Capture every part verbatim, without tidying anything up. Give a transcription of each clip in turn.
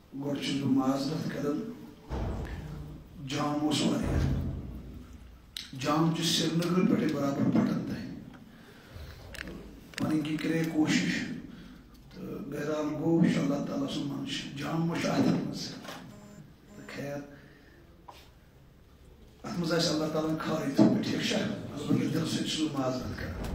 گوڑ چھُس بہٕ معذرت کران جام اوس واریاہ جام چھُ سرینگر پٮ۪ٹھٕے برابر پٹن تام پنٕنۍ کِنۍ کرے کوٗشِش تہٕ بہرحال گوٚو یہِ چھُ اللہ تعالیٰ سُنٛد منشا جام ما چھُ اَتھن منٛز تہٕ خیر اتھ منٛز آسہِ اللہ تعالیٰ ہن کھارٕے تھوٚمُت ٹھیٖک چھا البتہ دِلہٕ سۭتۍ چھُس بہٕ معذرت کران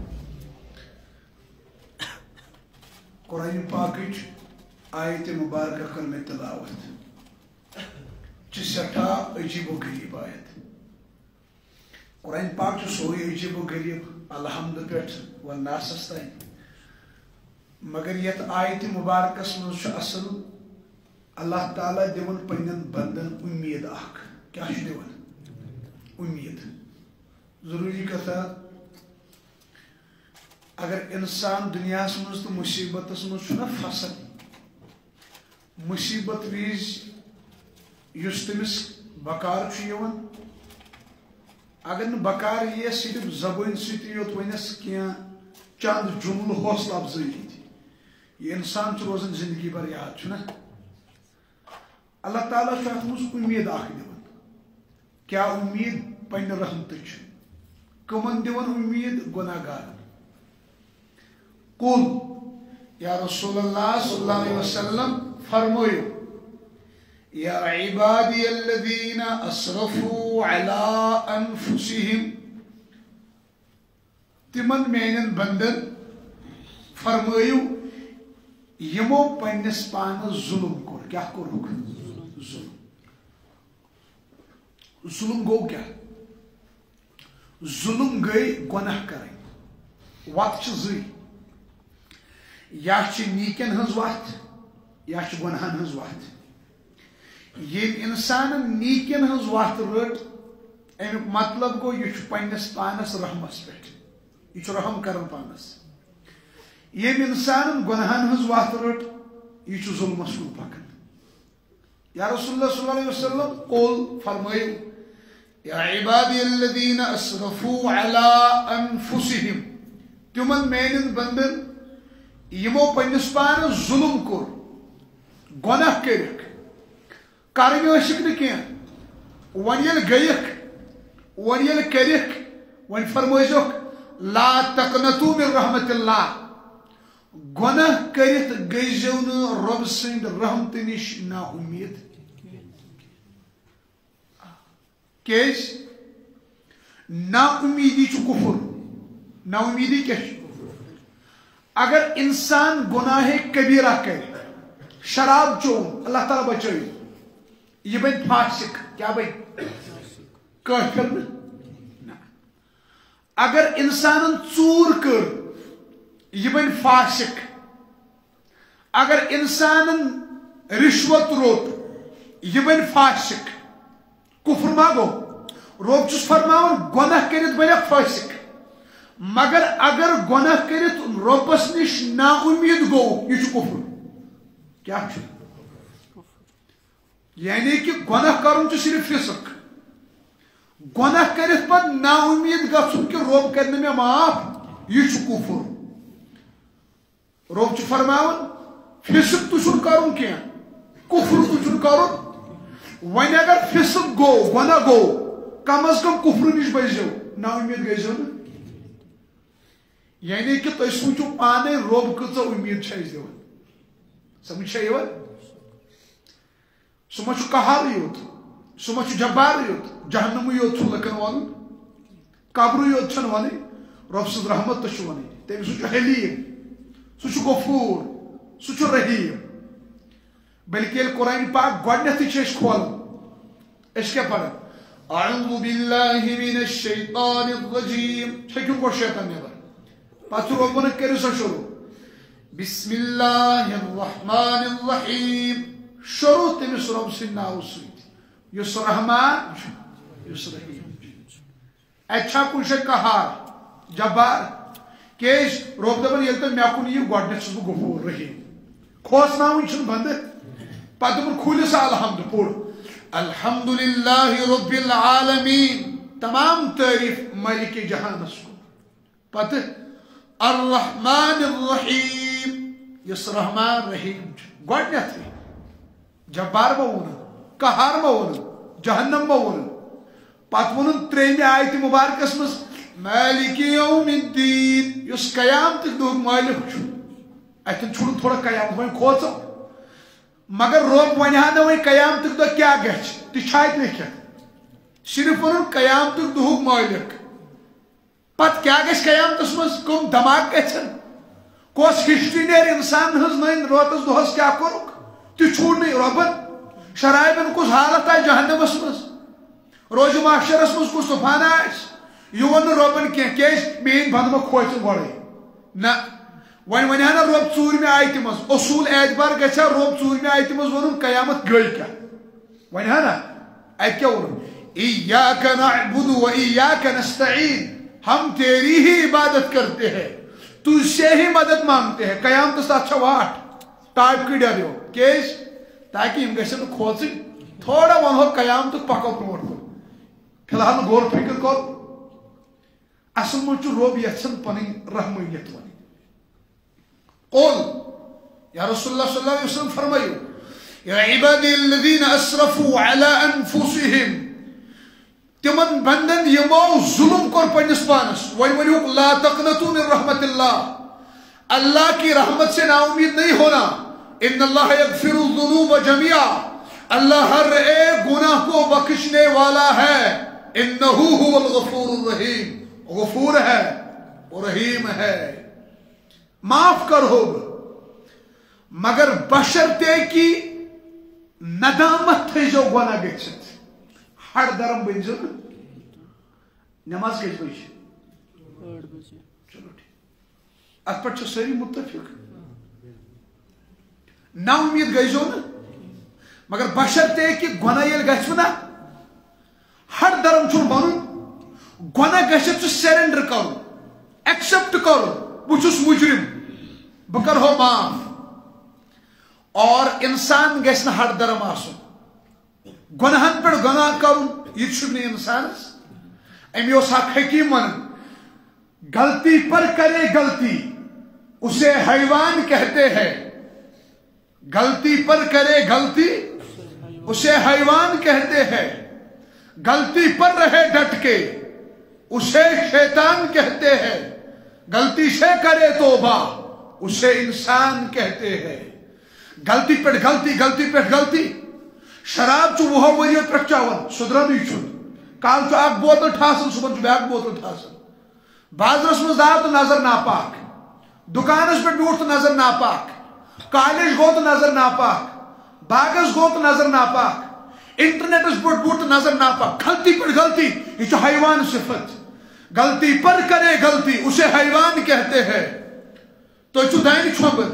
قرآن پاکٕچ آیت مبارکہ کر میں تلاوت چھ سٹھا عجیب و غریب آیت قرآن پاک چھ سوری عجیب و غریب الحمد پیٹھ والناسس تائیں مگر یت آیت مبارکس من چھ اصل اللہ تعالیٰ دیون پنن بندن امید اخ کیا چھ دیون امید ضروری کتھا اگر انسان دنیا مز تو مصیبت مزہ پھسان مصیبت وز اس تمس بکار اگر نا بکار یہ صرف زبان ست یوت ونس کی چند جملہ حوصلہ افزائی یہ انسان روزان زندگی بھر یاد چھنا اللہ تعالیٰ ات مز امید اخ دان کیا امید پنہ رحمت کمن دان امید گناہ گار قل یا رسول اللہ صلی اللہ علیہ وسلم فرمویو یا عبادی الذین اسرفوا علی انفسهم تمن میانن بندن فرمویو یمو پنس پانس ظلم کور کیا کورک ظلم ظلم گو کیا ظلم گئی گناہ کریں وقت چھ زی یا چھ نیکن ہنز وقت یا چھ گناہن ہنز وقت یہ انسان نیکن ہنز وقت رٹ امیک مطلب گو یہ چھ پنس پانس رحمس پہ یہ چھ رحم کرن پانس یہ انسان گناہن ہنز وقت رٹ یہ چھ ظلمس کن پکن یا رسول اللہ صلی اللہ علیہ وسلم قول فرمائیو یا عبادی الذین اسرفوا علی انفسهم تمن میانن بندن یمو پنس پانس ظلم کور گناہ کرک کرن ٲسِکھ نہٕ کینٛہہ وۄنۍ ییٚلہِ گٔیِکھ وۄنۍ ییٚلہِ کٔرِکھ وۄنۍ فرمٲیزیوکھ لا تقنطوا من رحمت اللہ گناہ کٔرِتھ گٔژھزیو نہٕ رۄب سٕنٛدِ رحمتہٕ نِش نا اُمید کیٛازِ نا اُمیدی چھُ کُفُر نا اُمیدی کیٛاہ چھُ اگر انسان گناہ کبیرہ کرے شراب چون اللہ تعالیٰ بچائی یہ بن فاسق کیا بن کافر نہ اگر انسان ژور کر یہ بن فاسق اگر انسان رشوت روٹ یہ بن فاسق کفر ما گو روب چس فرماون گناہ کرت بن فاسق مگر اگر گناہ کرت ربس نش نا امید گو یہ کفر کیا یعنی کہ گناہ کرن چھ صرف فسق گناہ کرت پت نا امید گھن کہ رب کر میں معاف یہ کفر رب چھ فرماون فسق تو چھن کرن کی کفر تو چھن کرن ون اگر فسق گو گناہ گو کم از کم کفر نش بچو نا امید گژھو نا یعنی کہ تھی سوچو پانے رب کچھ امید چھ دان سمجھ چھ یوان سہ ما چھ قہار یوت سہ ما چھ جبار یوت جہنم یوت چھ لکن ون قبر یوت چھن ون رب سز رحمت تہ چھ ون تم سہ حلیم سہ غفور سہ رحیم بلکہ یل قرآن پاک گۄڈنیتھٕے چھ أسۍ کھولان أسۍ کیاہ پران اعوذ باللہ من الشیطان الرجیم چھکیو گۄڈٕ شیطان نٮ۪بر پتہ ربن کرو سا شروع بسم اللہ الرحمن الرحیم شروع تمس رب سن ناو ست یس رحمان یس رحیم اچھا کن شے قہار جبار کیش رب دپان یل تو مے کن یہ گۄڈنیتھ چھُس بہٕ غفور رحیم کھوژناوٕنۍ چھُنہٕ بندٕ پتہٕ دپان کھوٗلِو سا الحمد پوٚر الحمد للہ رب العالمین تمام تعریف مالک جہانس کن پتہ الرحمن الرحیم یس رحمان رحیم گۄڈنیتھٕے جبار ما ون قہار ما ون جہنم ما ون پت ون تریم آیت مبارکس مز مالک یوم الدین یس قیامت دہ مالک چھ اتن چھڑ تھوڑا قیامت ون کھوچو مگر رب ونہا نا وی قیامت دہ کیا گھس تہ لکھت صرف ون قیامت دہ مالک پت کیا گھس قیامتس مز کم دھماک گھن کس ہسٹری نیر انسان ہز نین روتس دہس کیا کورک تہ چھوڑ نہیں ربن شرائبن کس حالت آئی جہنمس مز روز معاشرس مز کس طوفان آس یہ ون ربن کی مین بندم کھوچن گوڑے نا ون ونہ نا رب ژوٗرمہِ آیتہِ مز اصول اعتبار گژھا رب ژوٗرمہِ آیتہِ مز ونن قیامت گئی کیا ونہ نا ات کیا ون ایاک نعبد و ایاک نستعین ہم تیری ہی عبادت کرتے ہیں تجھ سے ہی مدد مانگتے ہیں قیامت ساتھ واٹ ٹائپ کی ڈریو کیس تاکہ ہم گھن کھوچن تھوڑا ونو قیامت پکو برو کن فی الحال غور فکر کر اصل مجھ رب یھان پن رحمانیت ون قول یا رسول اللہ صلی اللہ علیہ وسلم فرمائیو یا عبادی الذین اسرفوا علی انفسهم تمن بندن یمو ظلم کر پنس پانس ون ونیو لا تقنطوا من رحمت اللہ اللہ کی رحمت سے نا امید نہیں ہونا ان اللہ یغفر الذنوب جميعا اللہ ہر ایک گناہ کو بخشنے والا ہے انہ هو الغفور الرحیم غفور ہے اور رحیم ہے معاف کر ہوگا مگر بشرطے کی ندامت تھے جو گناہ گچھت ہر درم بنزو نماز کس بجے چلو ٹھیک ات پہ ساری متفق نا امید گئی نا مگر بشرطے کہ گناہ یل گھس نا ہر درم چھن بنن گناہ گھس سرینڈر کرو ایکسپٹ کرو بچس مجرم بہ کرہو معاف اور انسان گھس نا ہر درم آسن گناہن پہ گناہ کرن یہ چھن انسانس امی اس حق حکیم ون غلطی پر کرے غلطی اسے حیوان کہتے ہیں غلطی پر کرے غلطی اسے حیوان کہتے ہیں غلطی پر رہے ڈٹ کے اسے شیطان کہتے ہیں غلطی سے کرے توبہ اسے انسان کہتے ہیں غلطی پہ غلطی غلطی پہ غلطی شراب چھ وہ وریو پہ چاون سدرن چھ کال چھ اک بوتل ٹھاسن صبح چھ بیاکھ بوتل ٹھاسن بازرس مز آو تو نظر ناپاک دکانس پہ بیوٹھ تو نظر ناپاک کالج گو تو نظر ناپاک باغس گو تو نظر ناپاک انٹرنیٹس پہ بیوٹھ تو نظر ناپاک غلطی پہ غلطی یہ چھ حیوان صفت غلطی پر کرے غلطی اسے حیوان کہتے ہیں تو چھ دین چھوبن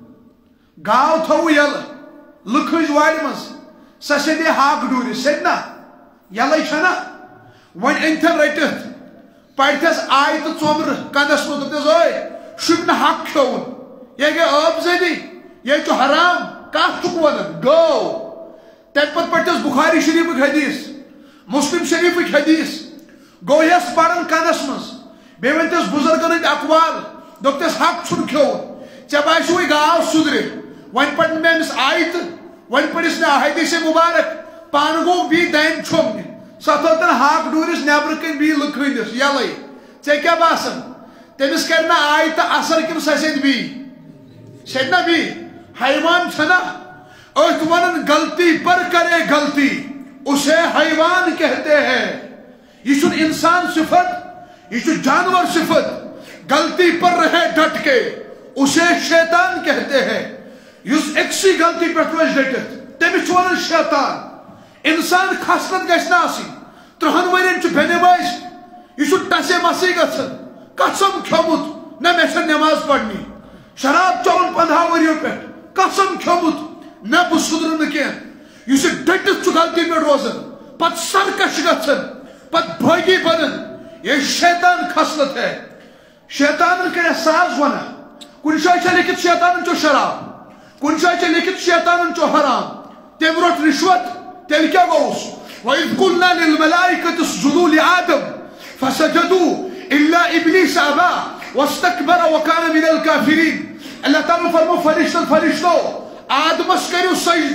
گاو تھو یل لکھج وار مز سہ سدے ہاک ڈوری سدنا یل چھنا ون انتھن رٹت پڑھتس آئی تو ژومر کنس مز دپتس اوے شُبن حق کھیون یہ گئی آب زدی یہ چھ حرام کت چھ ونان گو تمہ پتہ پڑھتس بخاری شریف حدیث مسلم شریف حدیث گو یس پڑھن کنس مز بیٚیہِ ؤنتس بزرگن ہند اقوال دپتس حق چھن کھیون ژے باسیو گاو سدرِ ون پڑھ مے أمس آیت ون پڑھس مے حدیث مبارک پان گو بی دین چھومنہِ سۄ تھٲو تن ہاک ڈوٗرِس نیبر کن بی لکھٲنِس یلے ژے کیاہ باسان تٔمِس کر نا آیت اثر کن سۄ سیٚدِ بی سیٚدِ نا بی حیوان چھنا أتھ ونان غلطی پر کرے غلطی اسے حیوان کہتے ہیں یہ چھُنہٕ انسان صفت یہ چھُ جانور صفت غلطی پر رہے ڈٹ کے اسے شیطان کہتے ہیں یس اکسی غلطی پہ روز ڈٹت تمس ونان شیطان انسان خصلت گھس نا آسن ترہن ورین چھ بے نماز یہ ٹسے مسے گھن قسم کھیومت نہ مے چھ نماز پڑھنی شراب چون پندہ وریو پہ قسم کھیومت نہ بہ سدر کی اس ڈٹت غلطی پہ روزان پت سرکش گھن پت بھاگی بنن یہ شیطان خصلت ہے شیطان کر ساز ونہ کن جائے لکھت شیطان چو شراب کن جائے لکھت شیطان چو حرام تم روٹ رشوت تیل کیا گوس وَإِذْ قُلْنَا لِلْمَلَائِكَةِ اسْجُدُوا لِآدَمَ فَسَجَدُوا إِلَّا إِبْلِيسَ أَبَى وَاسْتَكْبَرَ وَكَانَ مِنَ الْكَافِرِينَ اللہ تعالیٰ فرمو فرشتن فرشتو آدمس کریو سجد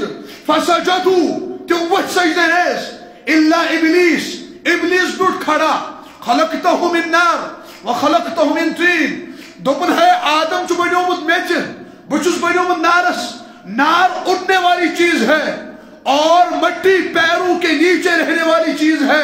فسجدوا تم وت سجدہ ریز الا ابلیس ابلیس بیوٹ کھڑا خلقتہ من نار وخلقتہ من طین دوپن ہے آدم چھ بنیومت میچ بچس بنیومت نارس نار اڑنے والی چیز ہے اور مٹی پیروں کے نیچے رہنے والی چیز ہے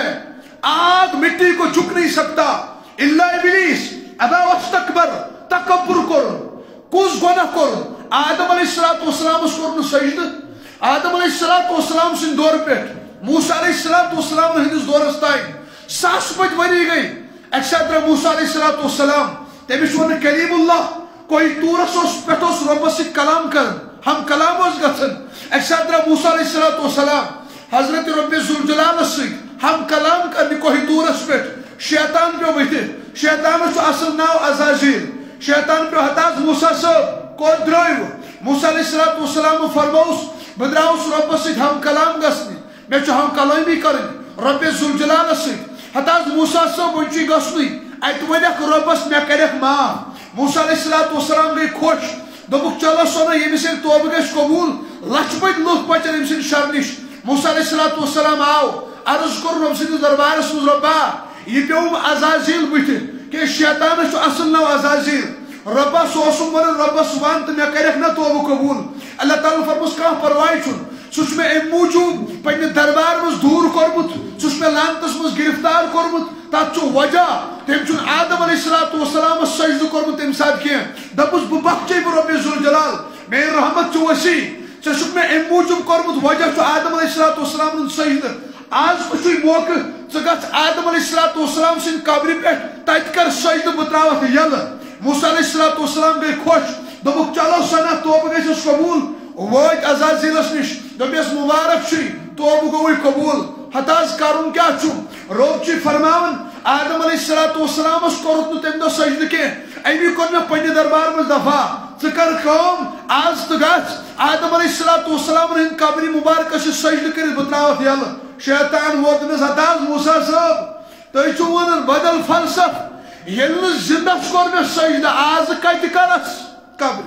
آگ مٹی کو جھک نہیں سکتا الا ابلیس ابا واستکبر تکبر کر کس گناہ کر آدم علیہ السلام اس کور سجد آدم علیہ السلام سن دور پہ موسیٰ علیہ السلام ہندس دورس تائیں ساس پت وری گئی ایک ساتھ موسیٰ علیہ السلام تمس ون کلیم اللہ کوئی تورس اس پہ اس ربس سے کلام کرن ہم کلام اس گھن ایک ساتھ موسیٰ علیہ السلام حضرت رب ذوالجلال سے ہم کلام کرنے کوئی تورس پہ شیطان پہ بہت شیطان اصل ناو عزازیل شیطان پہ ہتاز موسیٰ صاحب کو درائیو موسیٰ علیہ السلام فرموس بدراؤس رب سے ہم کلام گسنی میں چھ ہم کلامی کرن رب ذوالجلال سے ہتاز موسیٰ صاحب ونچی گسنی ایت ونک ربس میں کرک معاف موسیٰ علیہ السلام گئی خوش دبک چلو سونا یہ مثل توبہ گش قبول لچ پت لوگ پچن ام سن شرنش موسیٰ علیہ السلام آو عرض کر رب سن دربارس مز ربا یہ پیوم عزازیل بت کہ شیطان چھ اصل نو عزازیل ربا سوسم ون ربس وان تو میں کرک نہ توبہ قبول اللہ تعالیٰ فرمس کان پرواہ چھن سوچ میں ام موجود پنہ دربار مز دور کورمت سوچ میں لانتس مز گرفتار کورمت تات چھ وجہ تم چھ آدم علیہ السلام سجدہ کورمت تم سات کی دپس بہ بخچے بہ رب ذوالجلال میری رحمت چھ وسیع ژے چھُکھ مےٚ امہِ موٗجوٗب کوٚرمُت وجہ چھُ آدم علیہ السلام ہُنٛد سجدہ آز وٕچھُے موقعہٕ ژٕ گژھ آدم علیہ السلام سٕنٛدِ قبرِ پٮ۪ٹھ تتہِ کر سجدہ بہٕ ترٛاوَتھ یلہٕ موسیٰ علیہ السلام گٔے خۄش دوٚپُکھ چلو سنا توبہٕ گژھٮ۪س قبوٗل وٲتۍ عزازیلس نِش دوٚپیس مُبارک چھُے توبہٕ گوٚوُے قبوٗل ہتہٕ حظ کرُن کیٛاہ چھُ رۄب چھُے فرماوان آدم علیہ السلامس کوٚرُتھ نہٕ تمہِ دۄہ سجدہ کینٛہہ امی کوٚر مےٚ پننہِ دربار منٛز دفاع ژٕ کر کٲم آز تہٕ گژھ آدم علیہ السلام ہٕنٛدِ قبرِ مُبارکس چھِ سجدہ کٔرِتھ بہٕ ترٛاوَتھ یلہٕ شیطان ووت تٔمِس ہتہٕ حظ موسیٰ صٲب تُہۍ چھِو ونان بدل فلسف ییٚلہِ نہٕ زندس کوٚر مےٚ سجدہ آز کتہِ کرس قبرِ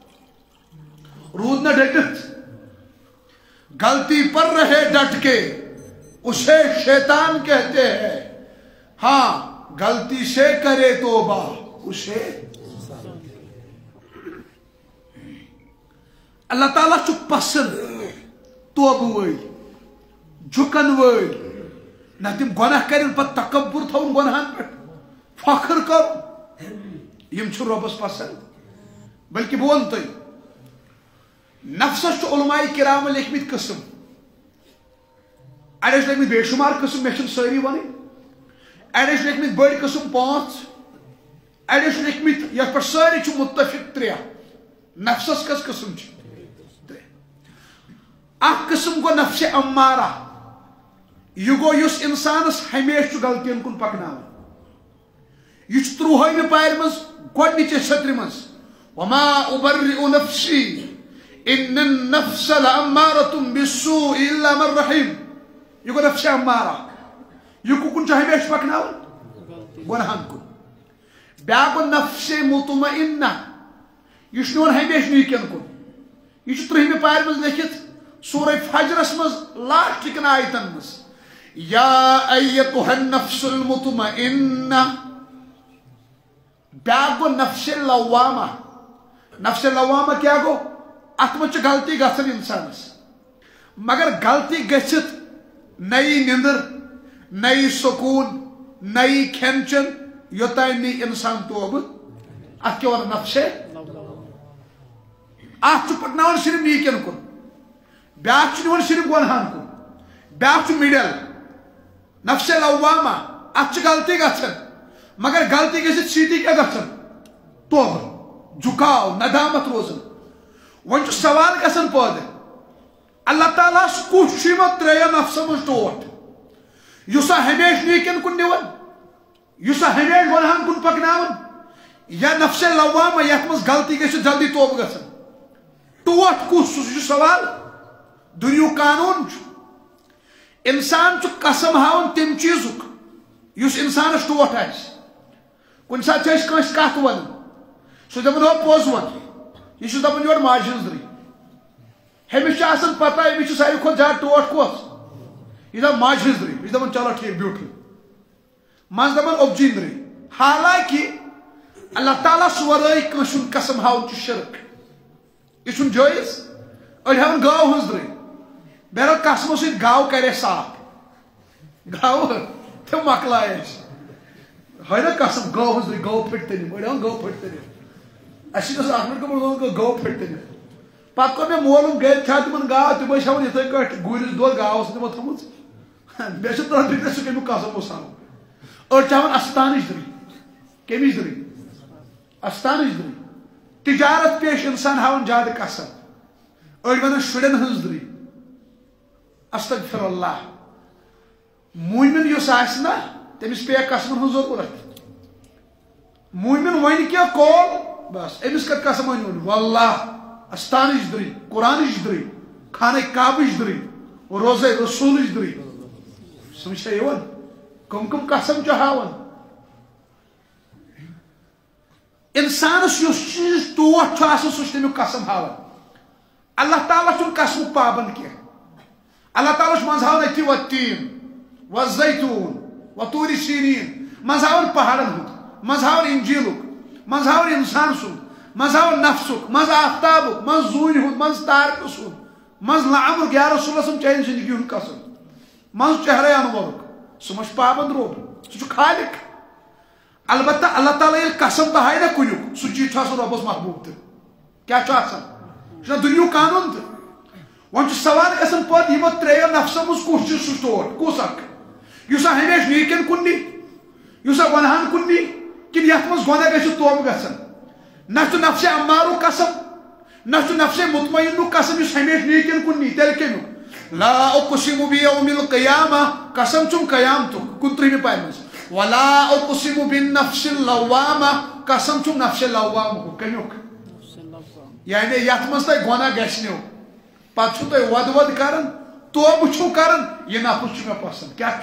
روٗد نہ ڈٔٹِتھ غلطی پر رہے ڈٹ کے اسے شیطان کہتے ہیں ہاں غلطی سے کرے توبہ اسے اللہ تعالیٰ چھُ پسند توبہ وٲلۍ جھُکن وٲلۍ نہ تِم گۄناہ کرن پتہٕ تکبر تھاوُن گۄناہن پٮ۪ٹھ فخر کرُن یِم چھِ رۄبس پسند بلکہ بہٕ وَنہٕ تۄہہِ نفسس چھُ علماء کرام لیکھمٕتۍ قٕسم اڑے چھِ لیکھمٕتۍ بے شمار قٕسم مےٚ چھِنہٕ سٲری وَنٕنۍ اڑے چھِ لیکھمٕتۍ بٔڑۍ قٕسم پانٛژھ اڑے چھِ لیکھمٕتۍ یتھ پٮ۪ٹھ سٲری چھِ متفق ترٛےٚ نفسس کٔژ قٕسم چھِ اکھ قسم گو نفس امارہ یہ گو یس انسانس ہمیشہ غلطین کن پکناوان یہ تروہمہ پارِ مز گۄڈنِچہِ سطرِ مز وما ابرئ نفسی ان النفس لامارۃ بالسوء الا من رحم یہ گو نفس امارہ یہ کُکُن چھُ ہمیشہ پکناوان گۄنہن کن بیاکھ گو نفس مطمئنہ یہ چھُ نِوان ہمیشہ نیکین کن یہ چھُ ترٛہمہِ پارِ مز لیکھِتھ سورہ فجرس مز لاسٹ کن آیتن مز یا ایتها النفس المطمئنہ بیاکھ گو نفس لوامہ نفس لوامہ کیا گو ات مز چھ غلطی گژھان انسانس مگر غلطی گژھِتھ نئی نندر نئی سکون نئی کھین چن یوتانۍ نہٕ انسان توبہ ات کیا ونان نفس ات چھ پکناوان صرف نیکین کن بیاکھ چھُ نِوان صرف گۄنہن کُن بیاکھ چھُ مِڈل نفس لوامہ ات چھِ غلطی گژھان مگر غلطی گژھِتھ سیٖدھی کیٛاہ گژھان توبہ جُکاو ندامت روزان وۄنۍ چھُ سوال گژھان پٲدٕ اللہ تعالیٰ ہس کُس چھُ یِمن ترٛیٚیو نفسو منٛز ٹوٹھ یُس سا ہمیشہ نیکین کُن نِوان یُس سا ہمیشہ گۄنہن کُن پکناوان یا نفس لوامہ یتھ منٛز غلطی گژھِتھ جلدی توبہ گژھان ٹوٹھ کُس سُہ چھُ سوال دنیاہُک قانون چھُ انسان چھُ قسم ہاوان تمہِ چیٖزُک یُس انسانس ٹوٹھ آسہِ کُنہِ ساتہٕ چھِ أسۍ کٲنٛسہِ کتھ ونان سُہ چھُ دپان ہو پوٚز ون یہِ چھُ دپان یورٕ ماجہِ ہٕنٛز درٕے ہمس آسان پتہ امس ساروی کھت زیادہ ٹوٹ کس یہ دپ ماج ہز دری یہ دپان چلو ٹھیک بیوٹھل مز دپان اوبجی دری حالانکہ اللہ تعالیٰ ورٲے کٲنٛسہِ ہُنٛد قسم ہاوُن چھُ شرک یہ چھُنہٕ جٲیز أڑۍ ہاوان گاو ہٕنٛز دٕرٕے بہرحال قسمو سۭتۍ گاو کرے صاف گاو تِم مۄکلایے اَسہِ ہے نا قسم گاو ہٕنٛز دٕرٕے گٲو پھٔٹۍ تٔنِم أڑۍ ہاوان گٲو پھٔٹۍ تٔنِم اَسہِ چھِ اکھ منٹ گوٚمُت گٲو پھٔٹۍ تٔنِم پتہٕ کوٚر مےٚ معلوٗم گرِ چھا تِمن گاو تِم ٲسۍ ہاوان یِتھٕے کٲٹھۍ گُرِس دۄد گاو ٲس تِمو تھٲومٕژ مےٚ چھُ ترٛٲومٕژ فِکرِ سُہ کمیُک قسم اوس ہاوان أڑۍ چھِ ہاوان اَستانٕچ دٕرٕے کمِچ دٕرٕے اَستانٕچ دٕرٕے تجارت پیش انسان ہاوان زیادٕ قسم أڑۍ ونان شُرٮ۪ن ہٕنٛز دٕرٕے استغفر اللہ موٗمِن یُس آسہِ نا تٔمِس پیٚیہِ قسمن ہٕنٛز ضروٗرت موٗمِن وَنہِ کینٛہہ کول بس أمِس کتھ قسم ؤنِو واللہ استانٕچ دٕرٕے قرآنٕچ دٕرٕے خانہ کعبٕچ دٕرٕے روزے رسوٗلٕچ دٕرٕے سمجھ چھا یِوان کم کم قسم چھُ ہاوان انسانس یُس چیٖز ٹوٹھ چھُ آسان سُہ چھُ تمیُک قسم ہاوان اللہ تعالیٰ چھُنہٕ قسمُک پابنٛد کینٛہہ اللہ تعالیٰ چھُ منٛزٕ ہاوان أتھی والتیٖن والزیتوٗن وطوٗرِ سیٖنیٖن منٛزٕ ہاوان پہاڑن ہُنٛد منٛزٕ ہاوان انجیٖلُک منٛزٕ ہاوان انسان سُنٛد منٛزٕ ہاوان نفسُک منٛزٕ آفتابُک منٛزٕ زوٗنہِ ہُنٛد منٛزٕ تارکہٕ سُنٛد منٛزٕ لعمرُک یا رسول اللہ چانہِ زندگی ہُنٛد قسم منٛزٕ چہرے انورُک سُہ ما چھُ پابنٛد روب سُہ چھُ خالق البتہ اللہ تعالیٰ ییٚلہِ قسم بہایہِ نا کُنیُک سُہ چیٖز چھُ آسان رۄبس محبوٗب تہِ کیٛاہ چھُ آسان یہِ چھُنا دُنیہُک قانوٗن تہِ وۄنۍ چھُ سوال گژھان پتہٕ یِمو ترٛیٚیو نفسو منٛز کُس چھُ سُہ ٹوٹھ کُس اکھ یُس ہمیشہِ نیٖکٮ۪ن کُن نی یُس گۄنہن کُن نی کِنہٕ یتھ منٛز گۄناہ گژھِ توبہٕ گژھان نہ چھُ نفسِ عمارُک قسم نہ چھُ نفسِ مطمئنُک قسم یُس ہمیشہِ نیٖکٮ۪ن کُن نی تیٚلہِ کمیُک لا اقسم بیوم القیامہ قسم چھُم قیامتُک کُنترٕہمہِ پارِ منٛز ولا اقسم بالنفس اللوامہ قسم چھُم نفسِ لوامہُک کمیُک یعنی یتھ منٛز تۄہہِ گۄناہ گژھنو پتہٕ چھُو تُہۍ وۄدٕ وۄدٕ کران توبہٕ چھُو کران یہِ نفس چھُ مےٚ پسنٛد کیٛاہ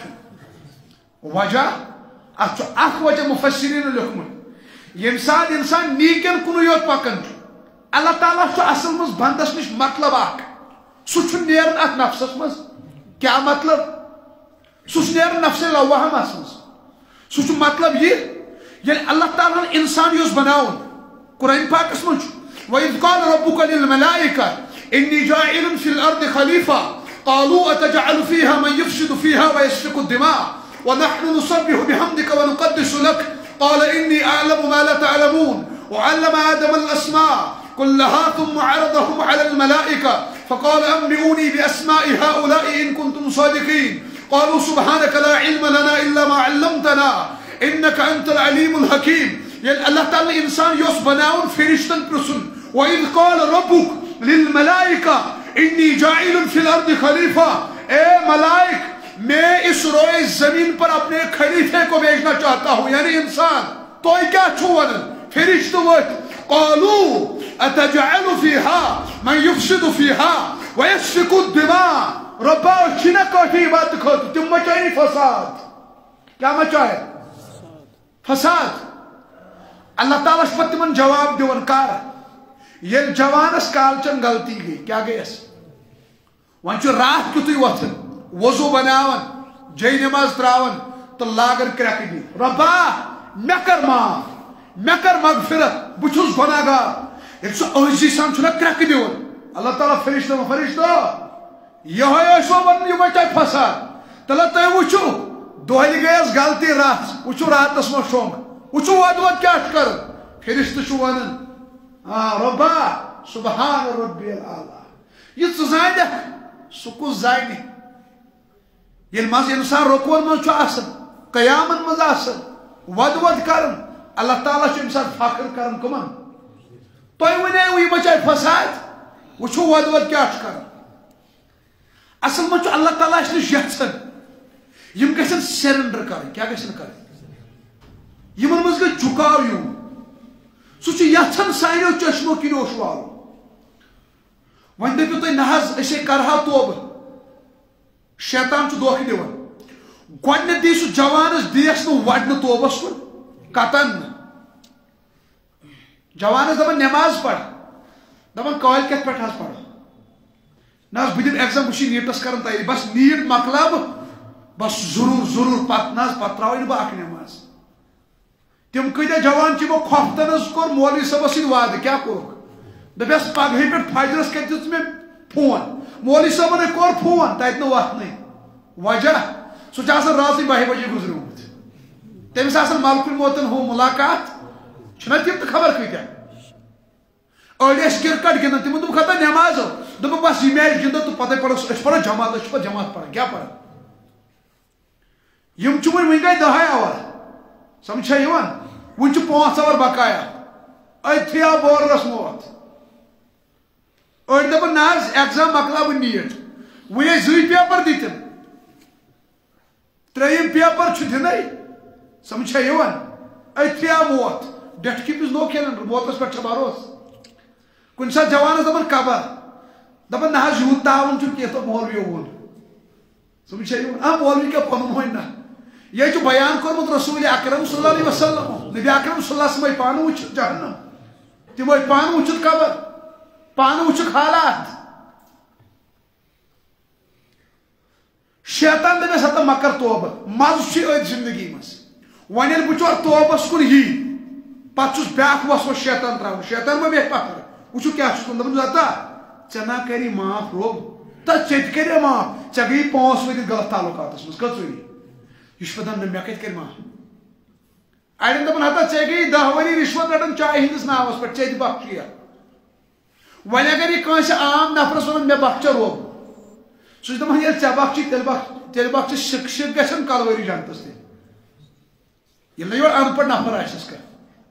چھُ وجہ اتھ چھُ اکھ وجہ مُفسریٖنو لیوٚکھمُت ییٚمہِ ساتہٕ انسان نیٖکٮ۪ن کُنُے یوت پکان چھُ اللہ تعالیٰ چھُ اصل منٛز بنٛدس نِش مطلب اکھ سُہ چھُ نیران اتھ نفسس منٛز کیٛاہ مطلب سُہ چھُ نیران نفسِ لوامہس منٛز سُہ چھُ مطلب یہِ ییٚلہِ اللہ تعالیٰ ہن انسان یوٚژھ بناوُن قرآن پاکس منٛز چھُ وَإِذْ قَالَ رَبُّكَ لِلْمَلَائِكَةِ إِنِّي جَاعِلٌ فِي الْأَرْضِ خَلِيفَةً قَالُوا أَتَجْعَلُ فِيهَا مَن يُفْسِدُ فِيهَا وَيَسْفِكُ الدِّمَاءَ وَنَحْنُ نُسَبِّحُ بِحَمْدِكَ وَنُقَدِّسُ لَكَ قَالَ إِنِّي أَعْلَمُ مَا لَا تَعْلَمُونَ وَعَلَّمَ آدَمَ الْأَسْمَاءَ كُلَّهَا ثُمَّ عَرَضَهُمْ عَلَى الْمَلَائِكَةِ فَقَالَ أَنبِئُونِي بِأَسْمَاءِ هَؤُلَاءِ إِن كُنتُمْ صَادِقِينَ قَالُوا سُبْحَانَكَ لَا عِلْمَ لَنَا إِلَّا مَا عَلَّمْتَنَا إِنَّكَ أَنْتَ الْعَلِيمُ الْحَكِيمُ ییٚلہِ اللہ تعالیٰ انسان یوٚژھ بناوُن فرشتن پرژھُن وَإِذْ قَالَ رَبُّكَ لِلْمَلَائِكَةِ إِنِّي جَاعِلٌ فِي الْأَرْضِ خَلِيفَةً اے ملائک میں اس روئے زمین پر اپنے خلیفے کو بھیجنا چاہتا ہوں یعنی انسان تو کیا چھو ونن فرشت وقت قالوا اتجعل فيها من يفسد فيها ويسفك الدماء ربا چھنا کاٹھی بات کھت تم مچائے فساد کیا مچائے فساد اللہ تعالیٰ چھُ تمن جواب دِوان کر ییٚلہِ جوانس کالچن غلطی گئی کیا گیس وۄنۍ چھُ راتھ کیُتھُے وۄتھان وضو بناوان جے نماز تراوان تو لاگن کرٛٮ۪کہٕ دِنۍ رۄبا مےٚ کر معاف مےٚ کر مغفرت بہٕ چھُس گۄناہ گار ییٚلہِ سُہ عٲجزی سان چھُنہ کرٛٮ۪کہٕ دِوان اللہ تعالیٰ فرشتن فرشتو یِہوٚے ٲسوٕ ونان یہِ مچاے فساد تلہٕ تُہۍ وٕچھِو دۄہلہِ گٔیَس غلطی راتھ وٕچھِو راتس منٛز شۄنٛگ وٕچھِو وۄدٕ وۄدٕ کیٛاہ چھُ کران فرشتہٕ چھُ ونان آ رۄبا سبحان ربی العالیٰ یہِ ژٕ زانکھ سُہ کُس زانہِ ییٚلہِ منٛزٕ انسان رُکوٗعن منٛز چھُ آسان قیامن منٛز آسان وۄدٕ وۄدٕ کران اللہ تعالیٰ چھُ اَمہِ ساتہٕ فخر کران کٕمن تۄہہِ وَنیوٕ یہِ مچاے فساد وٕچھِو وۄدٕ وۄدٕ کیٛاہ چھُ کران اصل منٛز چھُ اللہ تعالیٰ اَسہِ نِش یژھان یِم گژھن سرنڈر کرٕنۍ کیٛاہ گژھن کرٕنۍ یِمن منٛز گژھِ جُکاو یُن سُہ چھُ یژھان سانیو چشمو کِنۍ اوس والُن وۄنۍ دٔپِو تُہۍ نہ حظ أسے کرہاو توبہٕ شیطان چھُ دھوکہٕ دِوان گۄڈٕنیتھ دی سُہ جوانس دیس نہٕ وڑنہٕ توبس کُن قطن نہٕ جوانس دپان نماز پڑھ دپان کالۍ کٮ۪تھ پٮ۪ٹھ حظ پرو نا بہ دم ایگزام وچی نیٹس کرن تیاری بس نیٹ مکلاو بس ضرور ضرور پت نا پت تراوی بہ اکھ نماز تم کتیا جوان چمو کھوفتن کور مولوی صاحبس سی وعدہ کیا کورک دپیس پگہ پہ فجرس کر دس میں فون مولوی صاحبن کور فون تت نہ وتھنے وجہ سہ چھ رات بہہ بجے گزریومت تمس آسان ملکن موتن ہو ملاقات چھنا تم تو خبر کتیا اڑ ٲسۍ کرکٹ گنٛدان تمن دوٚپ کھتا نماز دوٚپ بس یہ میچ گنٛدو تو پتہ پڑھو أسۍ پڑھو جماعت أسۍ چھِ پتہٕ جماعت پڑھان کیٛاہ پڑھان یم چھِ وۄنۍ وۄنۍ گٔے دہے اور سمجھا یِوان وۄنۍ چھِ پانٛژھ اور بقایا أتھی آو بوررس موت أڑۍ دپان نہ حظ ایگزام مکلاو نیٹ وۄنۍ ٲسۍ زٕے پیپر دِتِم ترٛیٚیِم پیپر چھُ دِنٕے سمجھا یِوان أتھی آو موت ڈیٹھ کیپِس نو کھیلن موتس پٮ۪ٹھ چھا بھروسہٕ کُنہِ ساتہٕ جوانس دپان قبر دپان نہ حظ یوٗت تاوُن چھُنہٕ کینٛہہ تہٕ مولوِیو ووٚن سمجھا یِوان آ مولوی کیٛاہ پنُن وۄنۍ نہ یہ چھُ بیان کوٚرمُت رسول اکرم صلی اللہ علیہ وسلم نبی اکرم صلی اللہ علیہ وسلم پانہٕ وٕچھِتھ جہنم تِم ٲسۍ پانہٕ وٕچھِتھ قبر پانہٕ وٕچھِکھ حالات شیطان دپیس ہتا مکر توبہ مزٕ چھُ أتھۍ زندگی منٛز وۄنۍ ییٚلہِ بچور توبس کُن یی پتہٕ چھُس بیاکھ وسوس شیطان تراوُن شیطان ما بیہہِ پتھر وٕچھو کیٛاہ چھُس دپان زتا ژےٚ نا کری معاف روب تہٕ ژےٚ تہِ کریے معاف ژےٚ گٔیی پونٛسہٕ ؤتھِتھ غلط تعلقاتس منٛز کٔژ ؤری یہ دپان مےٚ کتہِ کرِ معاف اڑٮ۪ن دپان ہتا ژےٚ گٔیی دہ ؤری رشوت رٹان چایہِ ہٕنٛدِس ناوس پٮ۪ٹھ ژےٚ دِ بخشیا وۄنۍ اگر یہِ کٲنٛسہِ عام نفرس ونان مےٚ بخشا روب سُہ چھُ دپان ییٚلہِ ژےٚ بخچی تیٚلہِ بخ تیٚلہِ بخچہِ شِک شِک گژھن کلؤری جنتس تہِ ییٚلہِ نہٕ یورٕ ان پڑھ نفر آسٮ۪س کانٛہہ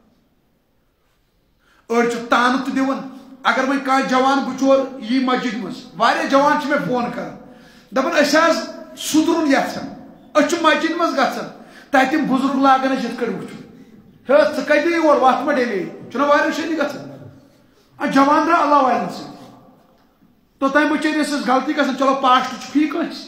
أڑۍ چھِ تانہٕ تہِ دِوان اگر وۄنۍ کانٛہہ جوان بچور یی مسجد منٛز واریاہ جوان چھِ مےٚ فون کران دپان أسۍ حظ سُدرُن یژھان أسۍ چھِ مسجد منٛز گژھان تتہِ تِم بُزرگ لاگان أسۍ یِتھ کٔٹھۍ وٕچھُن ہے ژٕ کتہِ یی اور وتھ ما ڈیلے چھُنہ واریاہ شٲدی گژھان جوان درٛاو اللہ والٮ۪ن سۭتۍ توٚتام بچٲرۍ ٲسۍ أسۍ غلطی گژھان چلو پاسٹ چھُ فی کٲنٛسہِ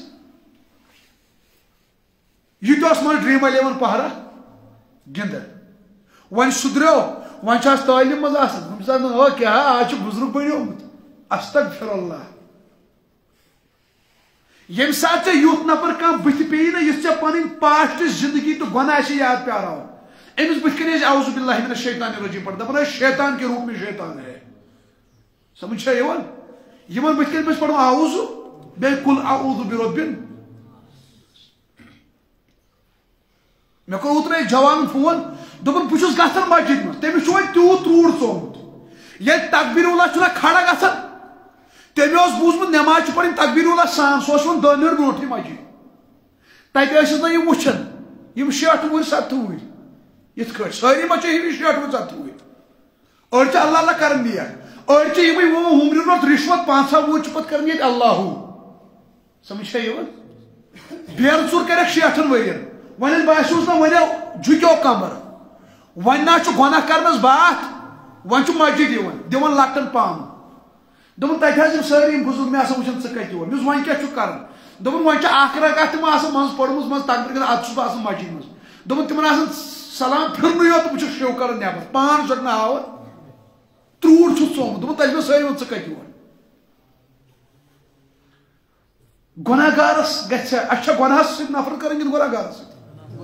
یہِ تہِ اوس منٛز ڈریٖم الیون پہرا گِنٛدان وۄنۍ سُدریو وۄنۍ چھُ آز تعلیٖم منٛز آسان ہُمہِ ساتہٕ او کیٛاہ آز چھُ بُزرگ بنیومُت استغفر اللہ ییٚمہِ ساتہٕ ژےٚ یُتھ نفر کانٛہہ بٕتھِ پیٚیی نا یُس ژےٚ پنٕنۍ پاسٹٕچ زندگی تہٕ گۄناہ آسہِ یاد پیٛاراوان أمِس بٕتھِ کَنۍ ٲسۍ اعوذ باللہ من الشیطان الرجیم پڑھ دپان ٲسۍ شیطان کے روپ میں شیطان ہے سمجھا یِوان یِمن بٕتھِ کَنۍ پَزِ پڑھُن اعوذ بیٚیہِ کُل اعوذ بربن مےٚ کوٚر اوترٕ جوانن فون دوٚپُن بہٕ چھُس گژھان مسجد منٛز تٔمِس چھُ وۄنۍ تیوٗت روٗڑ ژومُت ییٚلہِ تقبیٖر اللہ چھُنہ کھڑا گژھان تٔمۍ اوس بوٗزمُت نٮ۪ماز چھِ پرٕنۍ تقبیٖر اللہ سان سُہ اوس یِوان دہ مِنٹ برونٛٹھٕے مسجد تتہِ ٲسِس نہٕ یِم وٕچھان یِم شیٹھ وُہٕرۍ سَتتھٕ وُہٕرۍ یِتھ کٲٹھۍ سٲری ما چھِ ہِوی شیٹھ وُہٕرۍ سَتتھٕ وُہٕرۍ أڑۍ چھِ اللہ اللہ کران نیک أڑۍ چھِ یِمٕے ہُمرِ روٚٹ رِشوت پانٛژھ وُہٕرۍ چھِ پتہٕ کران ییٚتہِ اللہوٗ سمجھا یِوان بیرٕ ژوٗر کریکھ شیٹھن ؤرین وۄنۍ ییٚلہِ باسیوس نہ وۄنۍ جُکیو کمر وۄنۍ نہ چھُ گۄناہ کرنس باتھ وۄنۍ چھُ مسجد یِوان دِوان لۄکٹن پامہٕ دوٚپُن تتہِ حظ یِم سٲری یِم بُزرگ مےٚ آسان وٕچھان ژٕ کتہِ یور مےٚ دوٚپُس وۄنۍ کیٛاہ چھُکھ کران دوٚپُن وۄنۍ چھِ اکھ رکعت تِمو آسان منٛزٕ پٔرمٕژ منٛزٕ تقبیٖر گژھان ادٕ چھُس بہٕ آسان مسجد منٛز دوٚپُن تِمن آسان سلام پھِرنُے یوت بہٕ چھُس شو کران نٮ۪بر پان چھُکھ نہٕ آوُر تروٗر چھُس ژومُت دوٚپُن تتہِ چھِ مےٚ سٲری ووٚن ژٕ کتہِ یور گۄناہ گارس گژھِ اَسہِ چھا گۄناہس سۭتۍ نفرت کران کِنہٕ گۄناہ گارس سۭتۍ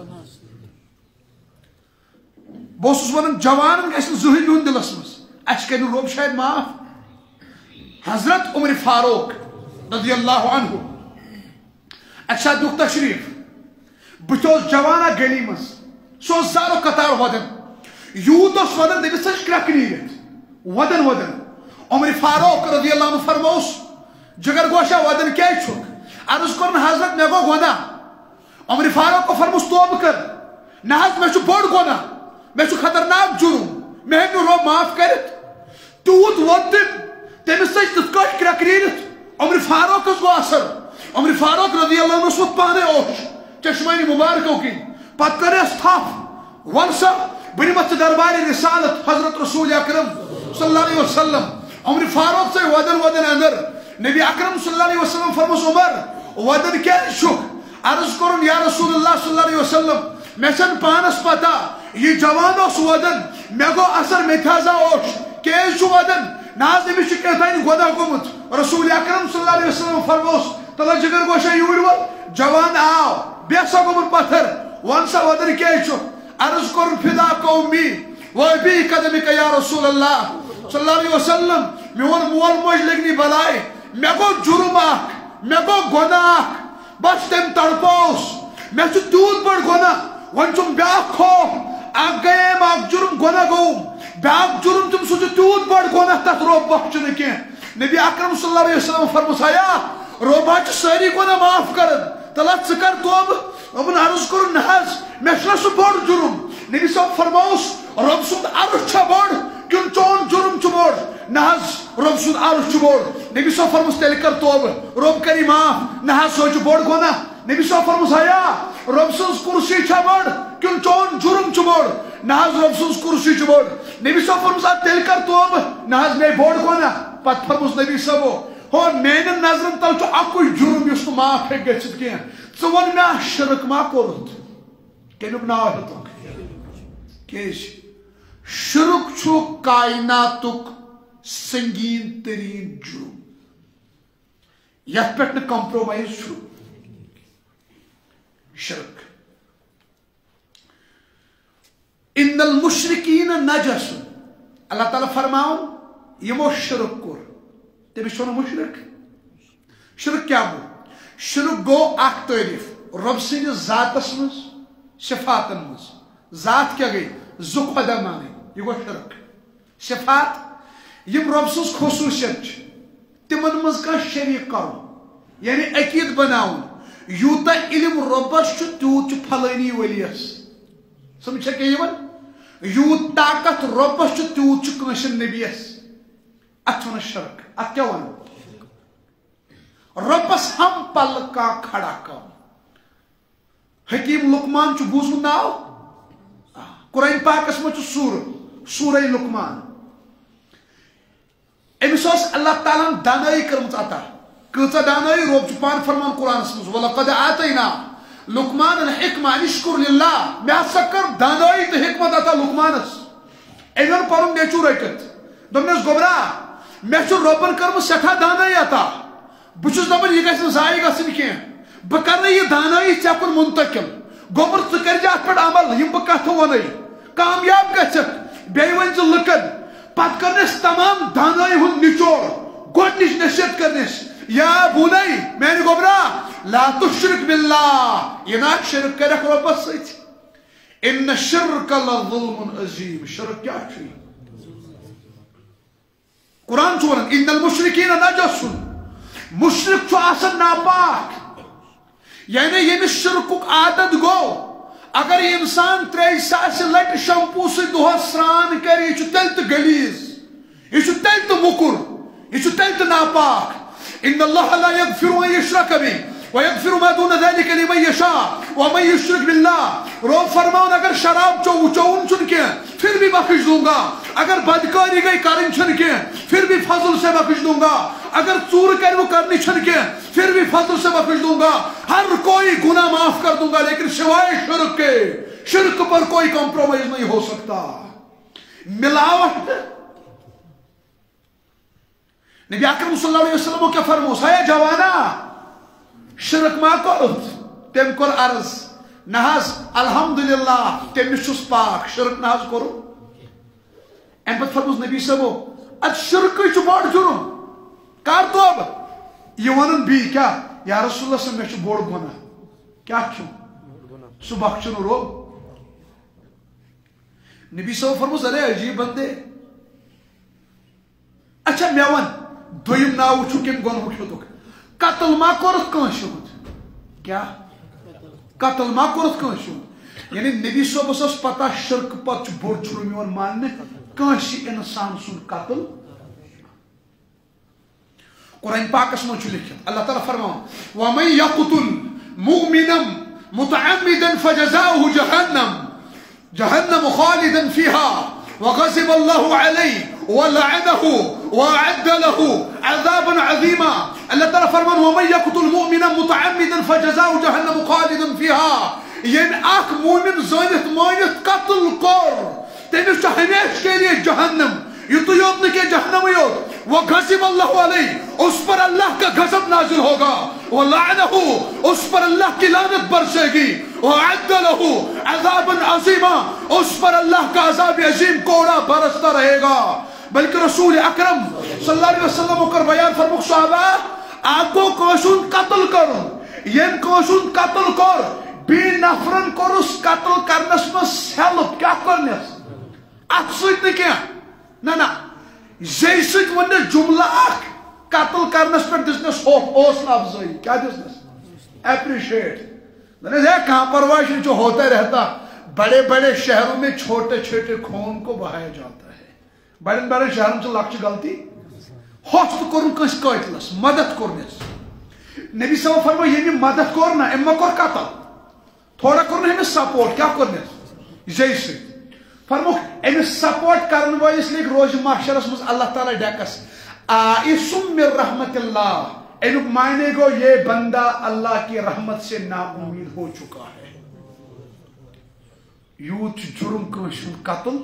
بہٕ اوسُس ونان جوانن گژھِ نہٕ زٕہٕنۍ یُن دِلس منٛز اَسہِ کرِ نہٕ رۄب شاید معاف حضرت عمر فاروق رضی اللہ عنہ اکہِ ساتہٕ دِیُکھ تشریٖف بٕتھِ اوس جوانا گلی منٛز سُہ اوس زارو قطار ودان یوٗت اوس ودان تٔمِس ژٔج کرٛٮ۪کہٕ نیٖرِتھ ودان ودان عمر فاروق رضی اللہ عنہ فرمووُس جگر گوشا ودان کیٛازِ چھُکھ عرض کوٚرُن حضرت مےٚ گوٚو گۄناہ عمر فاروق فرمووُس توبہٕ کر نہ حظ مےٚ چھُ بوٚڑ گۄناہ مےٚ چھُ خطرناک جُرُم مےٚ ہیٚکہِ نہٕ رۄب معاف کٔرِتھ تیوٗت ووٚد تٔمۍ تٔمِس ژٔج تِتھ کٲٹھۍ کرٛٮ۪کہٕ نیٖرِتھ عمر فاروقس گوٚو اثر عمر فاروق رضی اللہ عنہس ووٚتھ پانے اوش چشمانہِ مُبارکو کِنۍ پتہٕ کٔرٕس تھپھ وَن سا بہٕ نِمتھ ژٕ دربارِ رسالت حضرت رسول اکرم صلی اللہ علیہ وسلم عمر فاروق ژاے ودان ودان اندر نبی اکرم صلی اللہ علیہ وسلم فرموس عمر ودان کیٛازِ چھُکھ عرض کوٚرُن یا رسول اللہ صلی اللہ علیہ وسلم مےٚ چھنہٕ پانس پتہ یہ جوان اوس ودان مےٚ گوٚو اثر مےٚ تہِ حظ آو اوش کیٛازِ چھُ ودان ناز نبی کہتان گدا گومت رسول اکرم صلی اللہ علیہ وسلم فرموس تلا جگر گوشا یور ول جوان آو بیسا گومت پتھر ون سا ودر کیا چھو عرض کر فدا قومی و ابی قدمک یا رسول اللہ صلی اللہ علیہ وسلم میون مول موج لگنی بلائے میں گو جرم اخ میں گو گناہ اخ بس تم تڑپوس میں چھو تیوت بڑ گناہ ون چھم بیاکھ خوف اخ گئیم اخ جرم گناہ گوم بیاکھ جرم تم سو تیوت بڑ گناہ تت روب بخشن کی نبی اکرم صلی اللہ علیہ وسلم فرمایا روبا چھ ساری گناہ معاف کرن تلا ژٕ کر توبہ ابن عرض کر نحز میں چھنا سو بڑ جرم نبی صاحب فرموس رب سند عرش چھا بڑ کن چون جرم چھ بڑ نحز رب سند عرش چھ بڑ نبی صاحب فرموس تیل کر توبہ رب کری معاف نحز سو چھ بڑ گناہ نبی صاحب فرمایا رب سند کرسی چھا بڑ کن چون جرم چھ بڑ نحز رب سند کرسی چھ بڑ نبی صاحب فرموس تیل کر توبہ نحز میں بڑ گناہ پت فرموس نبی صاحب ہو میان نظرن تل چھ اکوئی جرم یس معاف ہے گژھت کی ژٕ ون مےٚ شرک ما کوٚرُتھ کمیُک ناو ہیوٚتُکھ کیٛازِ شرک چھُ کائناتُک سنگین ترین جرم یتھ پٮ۪ٹھ نہٕ کمپرومائز چھُ شرک ان المشرکین نجس اللہ تعالیٰ فرماؤن یمو شرک کوٚر تٔمِس چھُ ونان مشرک شرک کیا گو شرک گو اخ تعریف رب سٕنٛدِس ذاتس منٛز صفاتن منٛز ذات کیا گئی زٕ خۄدا مانٕنۍ یہِ گوٚو شرک صفات یم رب سٕنٛز خصوٗصیت چھِ تِمن منٛز کانٛہہ شریٖک کرُن یعنی عقیٖد بناوُن یوٗتاہ علم رۄبس چھُ تیوٗت چھُ پھلٲنی ؤلِیس سمجھ چھا کیٛاہ یِوان یوٗت طاقت رۄبس چھُ تیوٗت چھُ کٲنٛسہِ نبیس اتھ چھِ ونان شرک اتھ کیا ونو ربس ہم پل کا کھڑا کم حکیم لقمان چھ بوزمت ناو قرآن پاکس مجھ سور سورہ لقمان امس اللہ تعالیٰ دانائی کرمت عطا کۭژاہ دانائی رب چھ پان فرمان قرآن مز ولقد آتینا لقمان الحکمہ ان اشکر للہ میں ہسا کر دانائی تو حکمت عطا لقمانس ایون پرم نیچو رٹت دمنس گوبرا میں چھ ربن کرم سٹھا دانائی عطا بچس دپان یہ گژھِ نہٕ ضایع گژھٕنۍ کینٛہہ بہٕ کرنہٕ یہِ دانٲیی ژےٚ کُن منتقل گوبر ژٕ کٔرزِ اتھ پٮ۪ٹھ عمل یِم بہٕ کتھٕ ونے کامیاب گژھکھ بیٚیہِ ؤنۍ ژٕ لُکن پتہٕ کرنس تمام دانٲیی ہُنٛد نچوڑ گۄڈنِچ نصیحت کرنس یا بُنَے میانہِ گوبرا لا تشرک باللہ یہِ نہ شرک کرکھ رۄبس سۭتۍ ان الشرک لظلم عظیم شرک کیٛاہ چھُ قرآن چھُ ونان ان المشرکین نجس مشرک چھُ آسان ناپاک یعنی ییٚمِس شرکُک عادت گوٚو اگر یہِ انسان ترٛیٚیہِ ساسہِ لٹہِ شمپوٗ سۭتۍ دۄہس سرٛان کرِ یہِ چھُ تیٚلہِ تہِ غلیظ یہِ چھُ تیٚلہِ تہِ موٚکُر یہِ چھُ تیٚلہِ تہِ ناپاک ان اللہ لا یغفر ان یشرک بہ ویغفر ما دون ذلك لمن یشاء ومن یشرک باللہ رب فرماؤن اگر شراب چو چون چھُنہٕ کینٛہہ پھر بھی بخش دوں گا اگر بدکاری گئی کرنی چھنہٕ کینٛہہ پھر بھی فضل سے بخش دوں گا اگر چور کر وہ کرنی چھنہٕ کینٛہہ پھر بھی فضل سے بخش دوں گا ہر کوئی گناہ معاف کر دوں گا لیکن سوائے شرک کے شرک پر کوئی کمپرومائز نہیں ہو سکتا ملاوٹ نبی اکرم صلی اللہ علیہ وسلم کیا فرموس ہے جوانا شرک ما کوٚرُتھ تٔمۍ کوٚر عرض نہ حظ الحمدللہ تٔمِس چھُس پاک شرک نہ حظ کوٚرُن امہِ پتہٕ فرموس نبی صٲبو ادٕ شرکٕے چھُ بوٚڑ جُرم کر توبہ یہ ونن بی کیا یا رسول اللہ صلی اللہ علیہ وسلم بوڑ گناہ کیا چھُ سُہ بخشن رب نبی صاحب فرموس ارے عجیب بندے اچھا مےٚ ون دوٚیِم ناو چھُ کمہِ گۄنہُک ہیوٚتُکھ قتل ما کوٚرُتھ کٲنٛسہِ ہُنٛد کیا قتل ما کوٚرُتھ کٲنٛسہِ ہُنٛد یعنی نبی صٲبس ٲس پتہ شرک پتہٕ چھُ بوٚڑ جُرم یِوان ماننہٕ کٲنٛسہِ انسان سُنٛد قتل قرآن پاکس منٛز چھُ لیکھِتھ اللہ تعالیٰ فرماوان ومن یقتل مؤمنا متعمدا فجزاؤه جہنم جہنم خالدا فيها وغضب الله عليه ولعنه وأعد له عذابا عظيما اللہ تعالیٰ فرمان ومن يقتل مؤمنا متعمدا فجزاؤه جهنم خالدا فيها ییٚمۍ اکھ مومن زٲنِتھ مٲنِتھ قتل کوٚر تٔمِس چھُ ہمیشہٕ کے لیے جہنم یتو یوت نہ کہ جہنم یوت وغضب اللہ علیہ اس پر اللہ کا غضب نازل ہوگا ولعنہ اس پر اللہ کی لعنت برسے گی وعد لہ عذابا عظیما اس پر اللہ کا عذاب عظیم کوڑا برستا رہے گا. بلکہ رسول اکرم صلی اللہ علیہ وسلم کر بیان فرموک صحابہ آپ کو کوشن قتل کرن یم کوشن قتل کر بی نفرن کورس قتل کرنس مس ہیلپ کیا کرنس ات سۭتۍ نہٕ کینٛہہ نہ نہ زی سۭتۍ وننس جملہ اکھ قتل کرنس پہ دسنس حوصلہ افزائی کیا دسنس اپریشیٹ دنس ہے کہاں پرواہ نہیں جو ہوتا رہتا بڑے بڑے شہروں میں چھوٹے چھوٹے خون کو بہایا جاتا ہے بڑے بڑے شہروں سے لکچ غلطی ہوست کرن کس قاتلس مدد کرنس نبی صلی اللہ علیہ وسلم فرمو یہ مدد کرنا اما کر قتل تھوڑا کرنا ہمیں سپورٹ کیا کرنس زی سۭتۍ فرمو امس سپورٹ کرن وٲلِس لگہِ روز محشرس مز اللہ تعالیٰ ڈیکس آئسم من رحمت اللہ امیک معنی گو یہ بندہ اللہ کی رحمت سے نا امید ہو چکا ہے. یوت جرم کٲنٛسہِ ہُنٛد قتل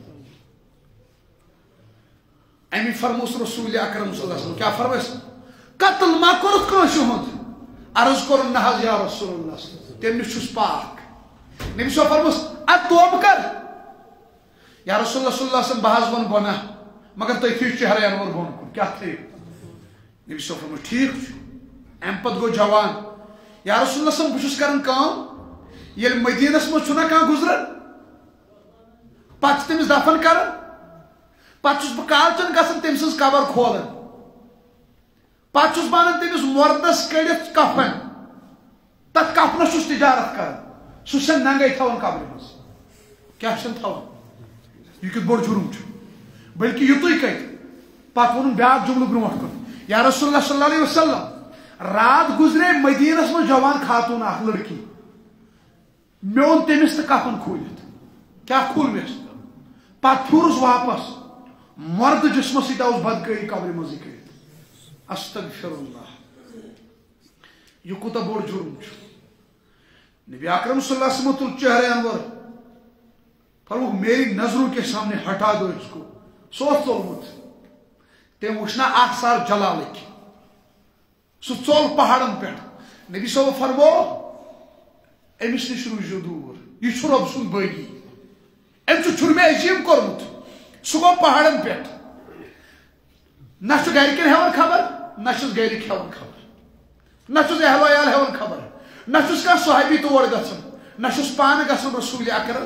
امی فرموس رسول اکرم صلی اللہ علیہ وسلم کیا فرموس قتل ما کورت کٲنٛسہِ ہُنٛد عرض کوٚرُن نہ حظ یا رسول اللہ تمہِ نِش چھُس پاک. نبی صلی فرموس اد توبہ کر یا رسول اللہ صلی اللہ علیہ وسلم بہ حظ ون گۄناہ مگر تُہۍ تھٲیِو چہرے انور بۄن کُن کیا تھٲیِو نبی صلی اللہ علیہ وسلم ٹھیک چھُ امہِ پتہٕ گوٚو جوان یا رسول اللہ صلی اللہ علیہ وسلم بہٕ چھُس کران کٲم ییٚلہِ مدیٖنس منٛز چھُنہ کانٛہہ گُزران پتہٕ چھِ تٔمِس دفن کران پتہٕ چھُس بہٕ کالچن گژھان تٔمۍ سٕنٛز قبر کھولان پتہٕ چھُس بہٕ انان تٔمِس مردس کٔڑِتھ کفن تتھ کفنس چھُس تجارت کران سُہ چھُسن ننگے تھاوان قبرِ منٛز کیاہ چھُسن تھاوان یہ کت بوڑ جرم چھُ بلکہ یُتُے کتہِ پتہٕ ووٚنُن بیاکھ جملہٕ برونٛٹھ کُن یا رسول اللہ صلی اللہ علیہ وسلم رات گزرے مدینس منٛز جوان خاتون اکھ لڑکی مےٚ اوٚن تٔمِس تہِ کفن کھوٗلِتھ کیاہ کھوٗلمس پتہٕ پھیوٗرُس واپس مرد جسمس سۭتۍ آوُس بدکٲری قبرِ منٛزٕے کٔرِتھ استغفر اللہ یہ کوٗتاہ بوڑ جرم چھُ. نبی اکرم صلی اللہ علیہ وسلم تُل چہرے انور فرموک میری نظروں کے سامنے ہٹا دو اس کو سوچ ژولمُت تم وچھنا اکھ سار جلالک سُہ ژول پہاڑن پہ نبی صٲب فرمو امس نش روٗزِو دوٗر یہ چھُ رۄب سُنٛد بٲغی أمۍ چھُ چھُر مےٚ عظیٖم کوٚرمُت سُہ گوٚو پہاڑن پہ نہ چھُ گرِکٮ۪ن ہٮ۪وان خبر نہ چھُس گرِکۍ ہٮ۪وان خبر نہ چھُس اہل ویال ہٮ۪وان خبر نہ چھُس کانٛہہ صحابی تور گژھان نہ چھُس پانہٕ گژھان رسول اکرم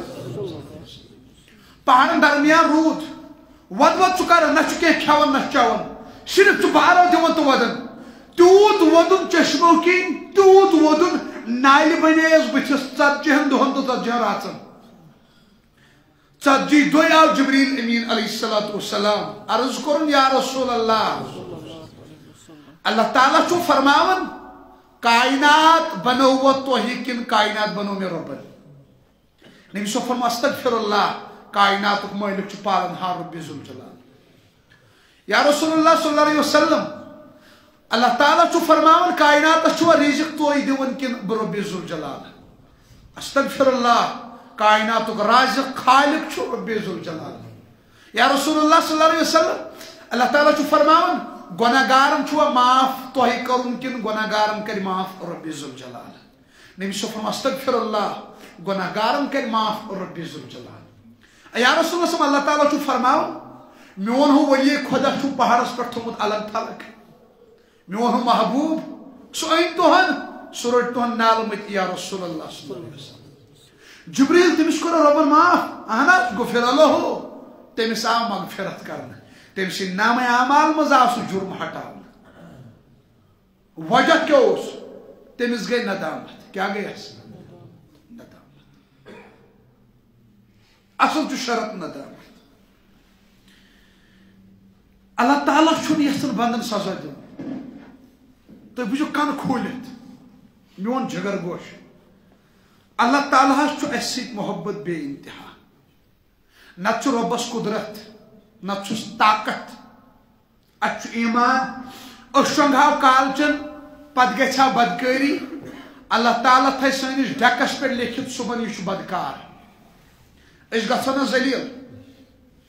پہاڑن درمیان روٗد ود ود چھُ کران نہ چھُ کینٛہہ کھٮ۪وان نہ چھُ چٮ۪وان صرف چھُ بہرو دِوان تہٕ ودان تیوٗت وودُن چشمو کِنۍ تیوٗت وودُن نالہِ بنییس بٕتھِس ژتجی ہن دۄہن تہٕ ژتجی ہن راتن ژتجی دۄہہِ آو جبریل امین علیہ الصلوۃ والسلام عرض کوٚرُن یا رسول اللہ اللہ تعالیٰ چھُ فرماوان کائنات بنووا تۄہہِ کِنہٕ کائنات بنو مےٚ رۄبن نبی صٲب فرمو استغفر اللہ کائناتُک مٲلِک چھُ پالن ہار رب ذوالجلال. یا رسول اللہ صلی اللہ علیہ وسلم اللہ تعالیٰ چھُ فرماوان کائناتس چھُوا رزق تُہۍ دِوان کِنہٕ بہٕ رب ذوالجلال. استغفر اللہ کائناتُک رازق خالق چھُ رب ذوالجلال. یا رسول اللہ صلی اللہ علیہ وسلم اللہ تعالیٰ چھُ فرماوان گۄناہ گارن چھُوا معاف تۄہہِ کرُن کِنہٕ گۄناہ گارن کرِ معاف رب ذوالجلال. نبی صٲب فرمو استغفر اللہ گۄناہ گارن کرِ معاف رب ذوالجلال. یا رسول اللہ صلی اللہ تعالیٰ چھُ فرماوان میون ہُہ ولی خدا چھُ پہاڑس پٮ۪ٹھ تھوٚمُت الگ تھلگ میون ہُہ محبوب سُہ أنۍ تُہن سُہ رٔٹۍ تُہن نالہٕ مٔتۍ یا رسول اللہ صلی اللہ علیہ وسلم. جبریل تٔمِس کوٚر رۄبن معاف اہن حظ غفر لہُ تٔمِس آو مغفرت کرنہٕ تٔمۍ سٕنٛدۍ نامے اعمال منٛز آو سُہ جُرم ہٹاونہٕ. وجہ کیٛاہ اوس تٔمِس گٔے ندامت کیٛاہ گٔیس اصل چھُ شرط ندامت. اللہ تعالیٰ چھُنہٕ یژھان بندن سزا دیُن تُہۍ بوٗزِو کن کھوٗلِتھ میون جگر گوش اللہ تعالیٰ ہس چھُ اسہِ سۭتۍ محبت بے انتہا نتہٕ چھُ رۄبس قدرت نتہٕ چھُس طاقت اتھ چھُ ایمان أسۍ شۄنٛگہاو کالچن پتہٕ گژھِ ہا بدکٲری اللہ تعالیٰ تھایہِ سٲنِس ڈیکس پٮ۪ٹھ لیکھِتھ صُبحن یہِ چھُ بدکار أسۍ گژھو نہٕ ذلیٖل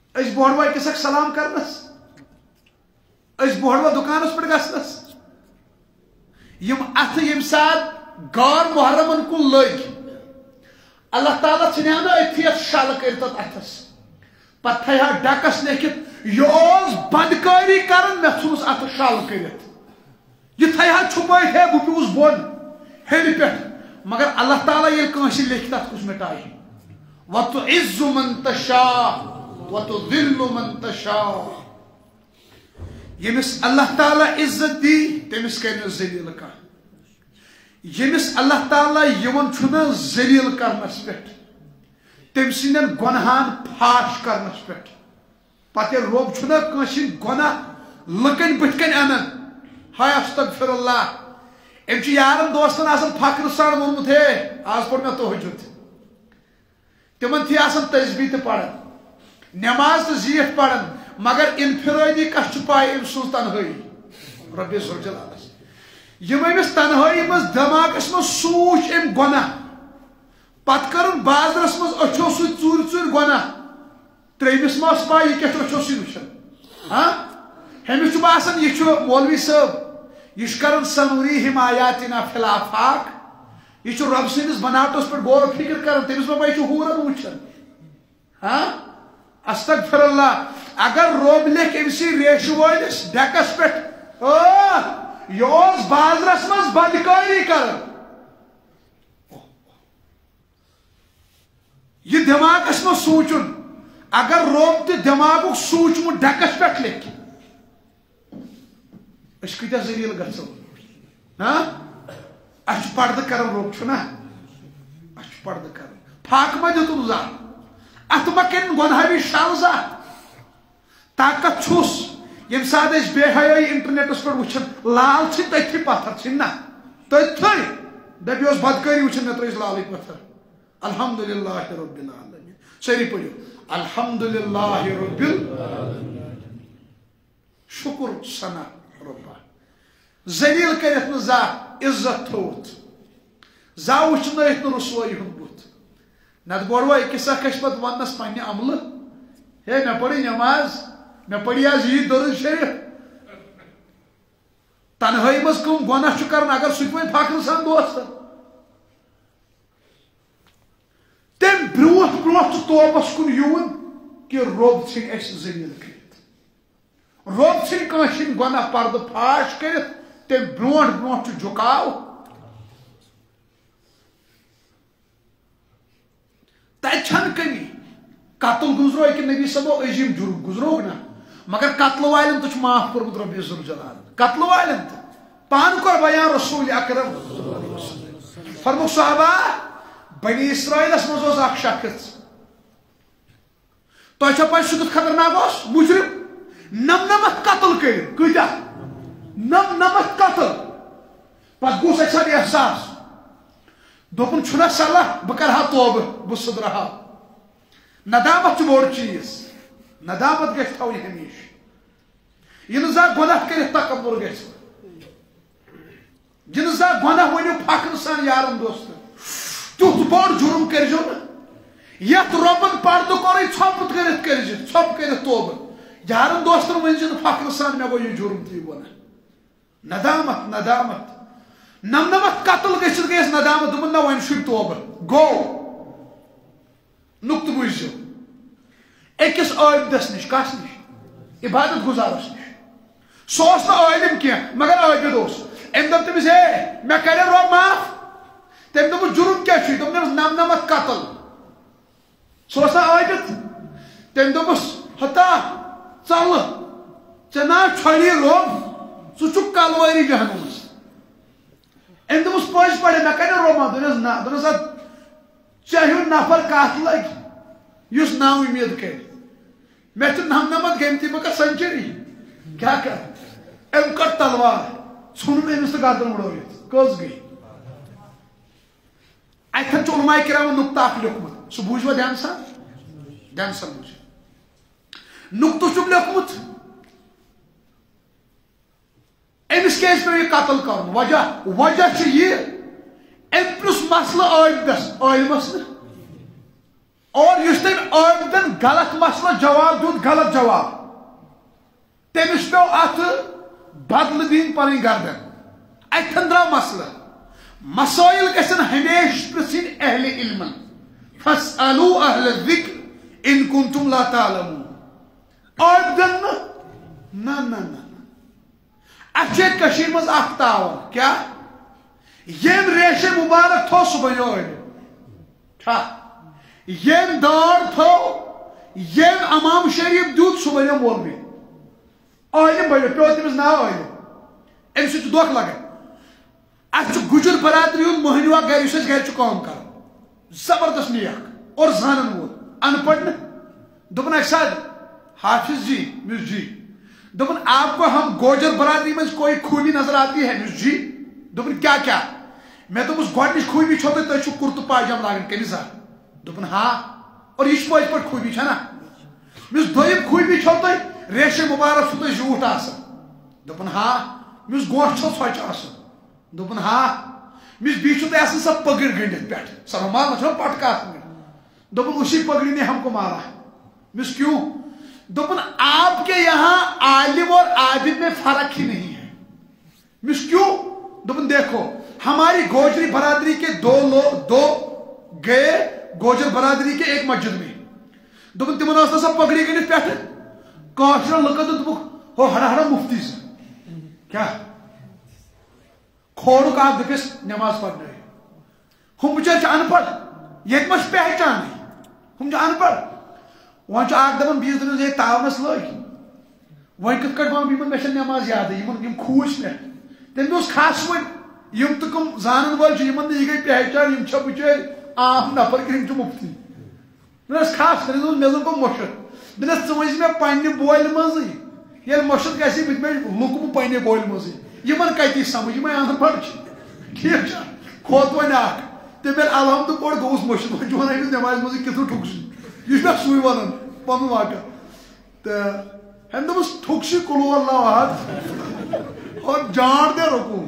اس بوڑوا کسک سلام کرنس اس بوڑوا دکانس پر گسنس یم ات یم سات غار محرمن کن لگ اللہ تعالیٰ ثنیا نا اتھی شل کرت اتس پتہ تھا ڈکس لیکھت یہ بدکاری کرن مے ثھنس ات شل کرت یہ تھا چھپائت ہے بہ پیوس بون ہیٚرِ پٮ۪ٹھ مگر اللہ تعالیٰ ییٚلہِ کٲنٛسہِ لیکھِ تتھ کُس مٹایہِ وَتُعِزُّ مَن تَشَاءُ وَتُذِلُّ مَن تَشَاءُ ییٚمِس اللہ تعالیٰ عزت دی تٔمِس کرِ نہٕ ذلیٖل کانٛہہ ییٚمِس اللہ تعالیٰ یِوان چھُنہ ذلیٖل کرنس پٮ۪ٹھ تٔمۍ سٕنٛدٮ۪ن گۄنہان فاش کرنس پٮ۪ٹھ پتہٕ ییٚلہِ رۄب چھُنہ کٲنٛسہِ ہٕنٛدۍ گۄناہ لُکن بٕتھِ کَنۍ انان ہاے استغفر اللہ ام یارن دوستن آسان فخر سان وونمت ہے آج پور میں تہجد تمن تھی آسان تسبیح تہ پڑھن نماز تہ زیٹھ پڑھن مگر انفرادی کس پائے ام سن تنہائی رب ذوالجلالس یم امس تنہائی مز دماغس مز سوچ ام گناہ پت کرن بازرس مز اچھو ست ژور ژور گناہ تریمس مس پاے یہ کیا اچھو سی وچھن ہاں ہمس باسان یہ مولوی صاحب یہ کران سنوریہم آیاتنا فی الآفاق یہ رب سندس بناوٹس پہ غور و فکر کران تمس ما پاے ہورن وچھان ہاں استغفر اللہ اگر رب لیکھ امسی ریشہ وٲلِس ڈیکس پہ یہ بازرس مز بدکاری کران یہ دماغس مز سوچن اگر رب تہ دماغک سوچمت ڈیکس پہ لیکھ اس کتیا ذلیل گژھو ہاں اچھ پردہ کرن رب چھنا اچھ پردہ کرن پھاک ما دتن زا ات ما کن گنہوی شال زا طاقت چھس یم سات اس بے حیائی انٹرنیٹس پر وچھن لال چھ تتھی پتھر چھ نا تتھی دبی اس بدکاری وچھن مے ترس لال پتھر الحمدللہ رب العالمین سری پڑھو الحمدللہ رب العالمین شکر ثنا ربا ذلیل کرت نا زا عزت تھوت زا وچنائت نا رسوائی ہند بت نت بوڑوا اکس اکھ پت ونس پنہ عمل ہے مے پڑھی نماز مے پڑھی آز یہ درود شریف تنہائی مز کم گناہ کرن اگر سہ پہ فخر سان دوست تم بروت بروت توبس کن یون کہ رب ژھن اس ذلیل کرت رب ژھن کٲنٛسہِ گناہ پردٕ فاش کرت تم برونٹ برونٹ جھکاو تت چھن کمی قتل گزرو کہ نبی صبو عظیم جرم گزرو نا مگر قتل والن تو معاف کورمت رب ذوالجلال قتل والن تو پان کور بیان رسول اکرم فرمو صحابہ بنی اسرائیلس مز اوس اکھ شخص تہ چھا پاے سہ خطرناک اوس مجرم نمنمت قتل کر کتیا نمنمت قتل پت گوس اچھا احساس دپن چھنا صلاح بہ کرہا توبہ بہ سدرہا ندامت چھ بوڑ چیز ندامت گژھِ تھاوٕنۍ ہمیشہ یہ زا گناہ کرتھ تکبر گژھِ یہ زا گناہ ؤنِو فخر سان یارن دوستن تیُتھ بوڑ جرم کٔرزیو نہٕ یتھ رۄبن پردٕ کوٚرُے ژھۄپہٕ کٔرِتھ کٔرزِ ژھۄپہٕ کٔرِتھ توبہ یارن دوستن ؤنزِ نہٕ فخر سان مےٚ گوٚو یہِ جرم تہٕ یہِ گۄناہ ندامت ندامت نمنمت قتل گژھِتھ گٔیَس ندامت دوٚپُن نہ وۄنۍ چھُے توبہ گوٚو نقطہٕ بوٗزِو أکِس عٲبدس نِش کس نِش عبادت گزارس نِش سُہ اوس نہٕ عٲلِم کینٛہہ مگر عٲبد اوس أمۍ دوٚپ تٔمِس ہے مےٚ کرے رۄب معاف تٔمۍ دوٚپُس جرم کیٛاہ چھُے دوٚپُن أمِس نمنمت قتل سُہ اوس نہ عٲبد تٔمۍ دوٚپُس ہتا ژلہٕ ژےٚ نا چھۄری رۄب ژٕ چھُکھ کلوٲری جہنمس أمۍ دوٚپُس پٔزۍ پٲٹھۍ مےٚ کرے رۄب معاف دوٚپنس نہ دوٚپنس ادٕ ژےٚ ہیوٗ نفر کتھ لگہِ یُس نا اُمید کرِ مےٚ چھُ نمنمت گٔمتی بہٕ کرٕ سنچری کیٛاہ کرٕ أمۍ کٔڑ تلوار ژھُنُن أمِس تہٕ گردن وُڑٲوِتھ کٔژ گٔے اتھن چھُ علماء کرامن نقطہٕ اکھ لیوکھمُت سُہ بوٗزوا دھیان سان دھیان سان بوٗزِو نقطہٕ چھُکھ لیوکھمُت أمِس کیٛازِ پیوٚو یہِ قتل کرُن وجہ وجہ چھُ یہِ أمۍ پرُژھ مسلہٕ عٲبدس عٲلمس نہٕ اور اس تم عابدن غلط مسئلہ جواب دیت غلط جواب تمس پو ات بدل دین پن گردن اتن درا مسئلہ مسائل گھن ہمیشہ پرژھن اہل علم فاسألوا اہل الذکر ان کنتم لا تعلمون عابدن نہ نہ نہ اچھے کشیر مز اخ تعاون کیا یم ریش مبارک تھو سہ بنو ٹھا یم دار تھو یم امام شریف دیت سہ بنو مولوی عالم بنو پیو تمس نا عالم ام سہ دھوکہ لگان اتھ گجر برادری ہند مہنوا گر اس گر کام کر زبردست نیک اور زانن وول ان پڑھ دپن اکہ ساتھ حافظ جی مس جی دپن آپ کو ہم گوجر برادری میں کوئی خوبی نظر آتی ہے مس جی دپن کیا کیا میں دپس گۄڈنِچ خوبی چھو تۄہہِ تُہۍ چھُو کُرتہٕ پاجام لاگان قمیضہ دپن ہاں اور یہ پٔزۍ پٲٹھۍ خوبی چھا نا مس دوٚیِم خوبی چھو تۄہہِ ریشہِ مبارک چھُو تۄہہِ زیوٗٹھ آسان دپن ہاں مس گوٹھ چھو ژھۄچہِ آسان دپن ہاں مس بیٚیہِ چھو تۄہہِ آسان سۄ پٔگٕڑ گٔنڈِتھ پٮ۪ٹھ سۄ رومال چھو پٹکہٕ آسان دپن اسی پگڑی نے ہم کو مارا مس کیوں دپن آپ کے یہاں عالم اور عابد میں فرق ہی نہیں ہے مس کیوں دپن دیکھو ہماری گوجری برادری کے دو لوگ دو گئے گوجر برادری کے ایک مسجد میں دپن تمن ٲس نہٕ سۄ پگڑی گٔنڈِتھ پٮ۪ٹھٕ کٲشرٮ۪ن لُکن دوٚپ دوٚپُکھ ہو ہڑا ہڑا مفتی سے کیا کھورُکھ اکھ دٔپِس نٮ۪ماز پرنٲیِو ہُم بِچٲرۍ چھِ ان پڑھ ییٚتہِ ما چھِ پہچانٕے ہم ان پڑھ وہاں اخ دپان بیس دپان ہے تاونس لگ وی کت کٹ ون مے نماز یاد یم کھوج مے تم کھس ون یم تو کم زانن وول یہ گئی پہچان یم بچار عام نفر کہ مفتی دس کھس مے زن گو مشد دس ثہ ون مے پنہ بولہ مزے یل مشد گی بت مے لک بہ پنہ بولہ مزے یمن کتی سمجھ یم ان پڑھ ٹھیک کھوت ون اخ تم یل الحمد پوڑ گوس مشد ون ون امس نماز مزے کتھ ٹھکس یہ سوئی ون پن واقع تو ہم دس ٹھکسی کلو اللہ احد اور جان دے رکو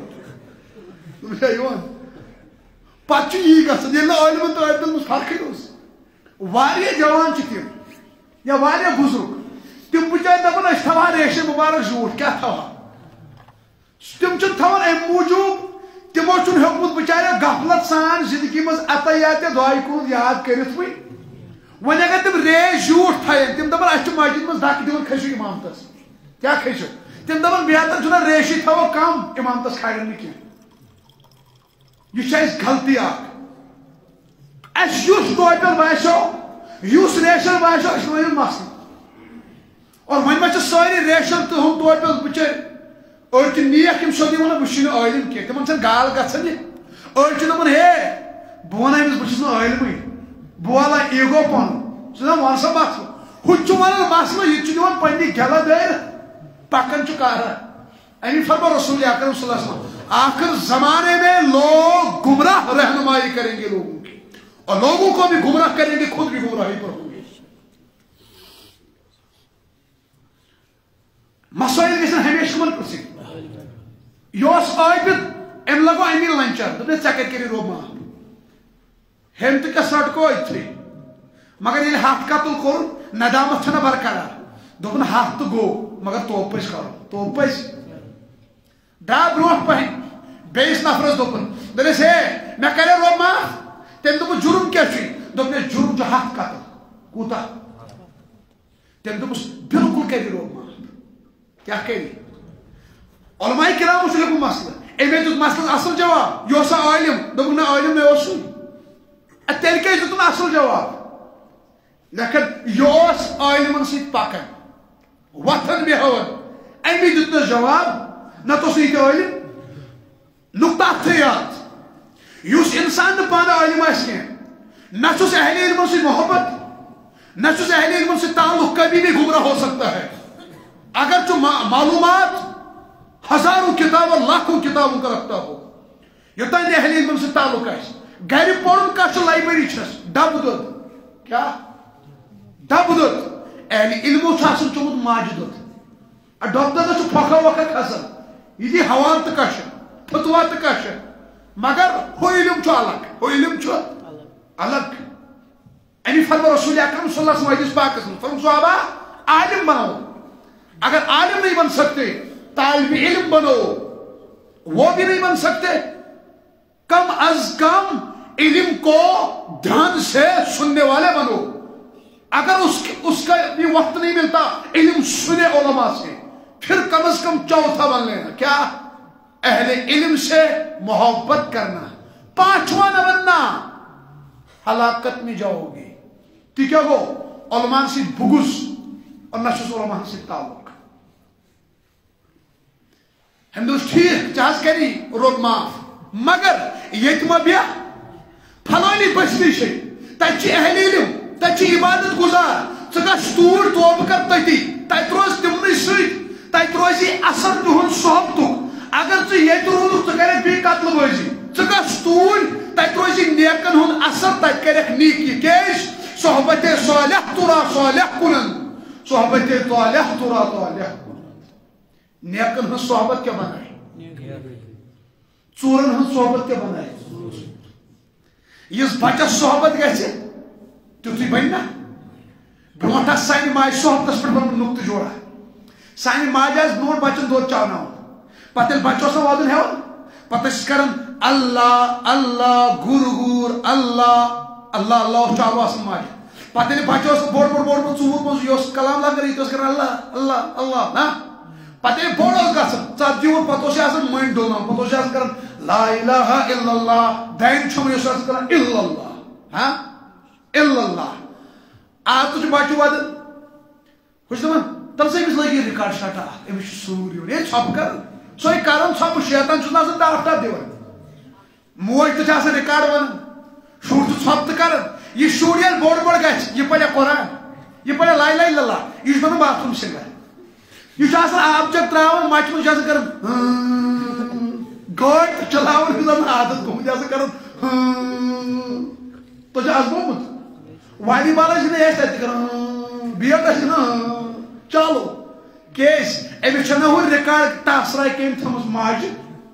پتہ یہ گھن یل علم تو عابدن مز فرق واریاہ جوان تم یا واریاہ بزرگ تم بچار دپان اس تھوان ریشہ مبارک زیوٹھ کیا تھوان تم تھوان ام موجوب تمو چھ ہیوکمت بچار غفلت سان زندگی مز عطیات دعائے کن یاد کرت وی ون اگر تم ریش زیوٹھ تھین تم دپان اس مسجد مز دک دن کھسو امامتس کیا کھسو تم دپان بہتر چھنا ریشی تھو کم امامتس کھالن نہ کینٛہہ یہ اس غلطی اخ اس ٹوٹل باسو اس ریشن باسو اس ون مسئلہ اور ون ما ساری ریشن تہد ٹوٹل بچر اڑ نیک یم سیودی ونان بہ عالم کی تمن چھ گال گھان یہ اڑ دپان ہے بہ ون امس بہس نا عالمے بہ والا ایگو پن ثہ ون سا مسئلہ ہُہ ونان مسئلہ یہ دِوان پنہ گلا دٲرِتھ پکان کارا امی فرما رسول اکرم صلی اللہ علیہ وسلم آخر زمانے میں لوگ گمراہ رہنمائی کریں گے لوگوں کی اور لوگوں کو بھی گمراہ کریں گے خود بھی گمراہی پر ہوں گے مسائل گھن ہمیشہ من پرژھن یہ عابد ام لگو امی لنچر دپس ژے کتہِ کٔرِتھ روب معاف ہم تہ کیا سٹکو اتھے مگر ییٚلہِ ہتھ قتل کوٚر ندامت چھنہ برقرار دوٚپُن ہتھ تہ گوٚو مگر توپ پزِ کرُن توپ پزِ دا برونٛٹھ پہن بیس نفرس دوٚپُن دپس ہے مے کرے روب معاف تٔمۍ دوٚپُس جُرم کیٛاہ چھُے دوٚپنس جُرم چھُ ہتھ قتل کوٗتاہ تٔمۍ دوٚپُس بالکل کرِ روب معاف کیا کری علماء کرام سے لیکن مسئلہ امی دیت مسئلہ اصل جواب یہ سا عالم دوٚپُن نہ عالم میں اوسُے تیٚلہِ کیٛازِ دیُتُن اصل جواب لیکن یہ عالمن سۭتۍ پکان وتھان بیہوان امی دیُتنس جواب نہ اوس یہ عالم نقطہ اتھے یاد اس انسان نہ پانہٕ عالم آسہِ کینٛہہ نہ چھُس اہل علمن سۭتۍ محبت نہ چھُس اہل علمن سۭتۍ تعلق کبھی بھی گمراہ ہو سکتا ہے اگر تو معلومات ہزاروں کتابوں لاکھوں کتابوں کا رکھتا ہو یوتان اہل علم سے تعلق ہے گھر پڑھن کس لائبریری چھس ڈب دود کیا ڈب دود اہل علم آسان چومت ماجہ دود ڈب دود پھکھا وکھا کھسان یہ دی حوال تو کش فتوا تو کش مگر ہو علم الگ ہو علم الگ امی فرما رسول اکرم صلی اللہ علیہ وسلم حدیث پاک میں فرما صحابہ عالم بنو، اگر عالم نہیں بن سکتے طالب علم بنو، وہ بھی نہیں بن سکتے کم از کم علم کو دھیان سے سننے والے بنو، اگر اس اس کا بھی وقت نہیں ملتا علم سنے علماء سے، پھر کم از کم چوتھا بن لینا، کیا اہل علم سے محبت کرنا، پانچواں نہ بننا، ہلاکت میں جاؤ گے۔ تو کیا گو علماء سے بغض اور نشس علماء سے تعلق ہندوس ٹھیک چاہز کری روک معاف، مگر یتما بیا فلانی بسنی سے تچی اہل علم تچی عبادت گزار ثا ستور توب کر تتی تت روز تمن ست تت روزی اثر تہن صحبت، اگر ثہ یت روز ثہ کرک بی قتل بازی ثہ ستور تت روزی نیکن ہند اثر تت کرک نیکی، کیش صحبت صالح ترا صالح کنن، صحبت صالح ترا صالح کنن، نیکن ہند صحبت کیا بنائے، ژورن ہند صحبت کیا بنائے، یس بچس صحبت گھے تیتھے بن نا برونٹھ سانہ ماج صحبتس پہ بن نقطہ جوڑا، سانہ ماج آس برونٹ بچن دود چاؤن پتہ بچہ اوس وادن ہیوان پتہ کران اللہ اللہ گر گر اللہ اللہ اللہ چالو آسان ماج، پتہ بچہ بوڑ بوڑ بوڑ بوڑ ژور پانچ یہ کلام لگان یہ کران اللہ اللہ اللہ نا، پتہ بوڑ گھان ژت دیون پتہ من ڈولان پتہ کران لا الہ الا اللہ، دین چھم اس کران الا اللہ ہاں الا اللہ، آج تو بچہ ودان خوش دپان تم سے امس لگی ریکارڈ شٹا امس سور یون یہ ژھپ کر سوے کران ژھپ شیطان چھس نا ڈاکٹر دِوان، موج تہ ریکارڈ ونان شر تو ژھپ تہ کران، یہ شر ییٚلہِ بوڑ بوڑ گژھِ یہ پرِ قرآن یہ پرِ لا الہ الا اللہ، یہ بنان باتھ روم سنگر، یہ آب چک تراوان مچ من کران گاڑی چلاوان زن عادت گومت کران تو ازمومت والی بال تک کران بیٹ چلو کیس امس ہو ریکارڈ ٹاسراے کم تھمس ماجہ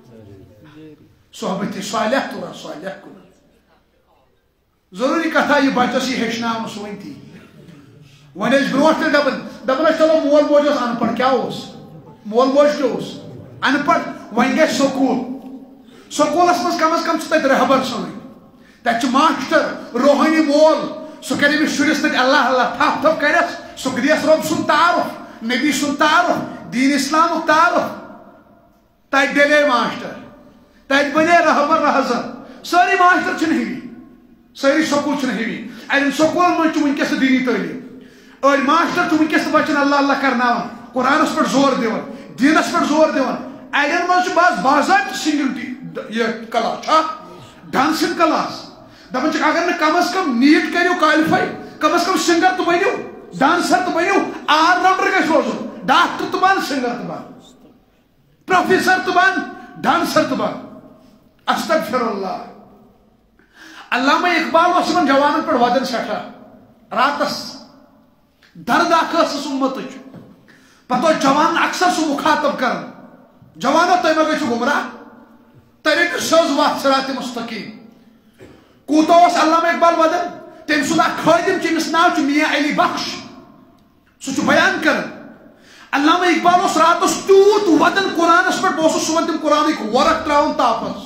صحبت صالح ترا صالح کن، ضروری کتھا یہ بچس یہ ہیچنا سہ ون تی ون برو دپان دپان چلو مول موج ان پڑھ کیا مول موج کیا ان پڑھ ون گھس سکول، سکولس مز کم از کم تت رہبر سن تت ماسٹر روحانی مول سہ کر امس شرس تت اللہ اللہ تھپ تھپ کرس سہ دس رب سن تعارف نبی سن تعارف دین اسلام تعارف، تت ڈلے ماسٹر تت بنے رہبر رہزن، ساری ماسٹر چھن ہوی ساری سکول چھن ہوی، اتن سکول من ونکس دینی تعلیم، أڑ ماسٹر ونکس بچن اللہ اللہ کرناوان قرآنس پہ زور دِوان دینس پہ زور دِوان، اڑین من بس باضابطہ سنگنگ یہ کلاس ڈانسنگ کلاس دپان اگر نہ کم از کم نیٹ کرو کوالیفائی کم از کم سنگر تو بنو ڈانسر تو بنو آل راؤنڈر گھس روزن، ڈاکٹر تو بن سنگر تو بن پروفیسر تو بن ڈانسر تو بن، استغفر اللہ۔ علامہ اقبال اس جوانن پہ ودن سٹھا راتس درد اخس امت پتہ جوان اکثر سہ مخاطب کر جوانو تھی ما گھو گمراہ طریقہ سوز وات صراط مستقیم، کوتہ علامہ اقبال ودن تم سند اخ خادم چمس ناو میاں علی بخش سہ بیان کر علامہ اقبال اس راتس تیوت ودن قرآنس پہ بہت سن تم قرآنک ورق تراؤن تاپس،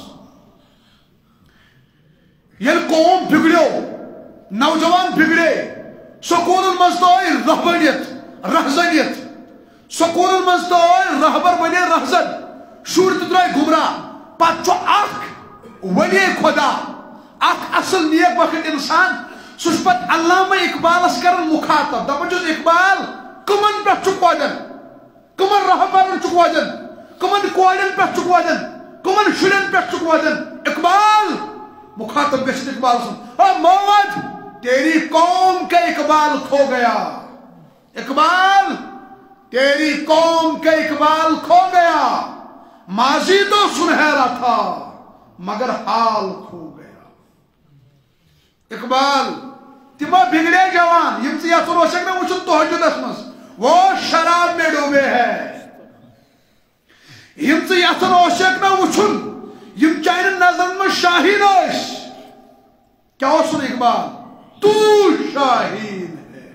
یل قوم بگڑو نوجوان بگڑے سکول مز آئی رہبریت رہزنیت، سکول مز آئی رہبر بنے رہزن، شر تہ درائے گمراہ، پتہ اخ ولی خدا اخ اصل نیک وقت انسان سہ پتہ علامہ اقبالس کران مخاطب دپان چھس اقبال کمن پہ چھک ودان، کمن رہبرن چھک ودان، کمن کورین پہ چھک ودان، کمن شرین پہ چھک ودان، اقبال مخاطب گھس اقبال سن او موت تیری قوم کا اقبال کھو گیا، اقبال تیری قوم کا اقبال کھو گیا، ماضی تو سنہرا تھا مگر حال کھو گیا، اقبال تمہ بگڑے جوان یم ث روشن میں وچن تہجدس مز وہ شراب میں ڈوبے ہے، یم ث روشن میں وچن یم چین نظر میں شاہین کیا سن اقبال تو شاہین ہے،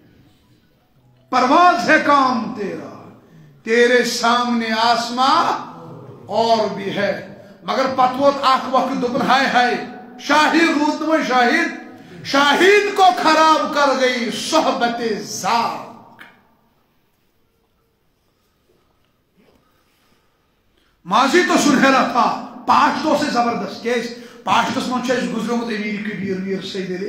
پرواز ہے کام تیرا، تیرے سامنے آسمان اور بھی ہے. مگر پتہ ووت اخ وقت دوپن ہائے ہائے شاہین روت وہ شاہین، شاہین کو خراب کر گئی صحبت ذاک. ماضی تو سنہرا تھا، پاشتوں سے زبردست. کیس پاشتس من چھ گزرمت امیر کبیر ویر سید علی،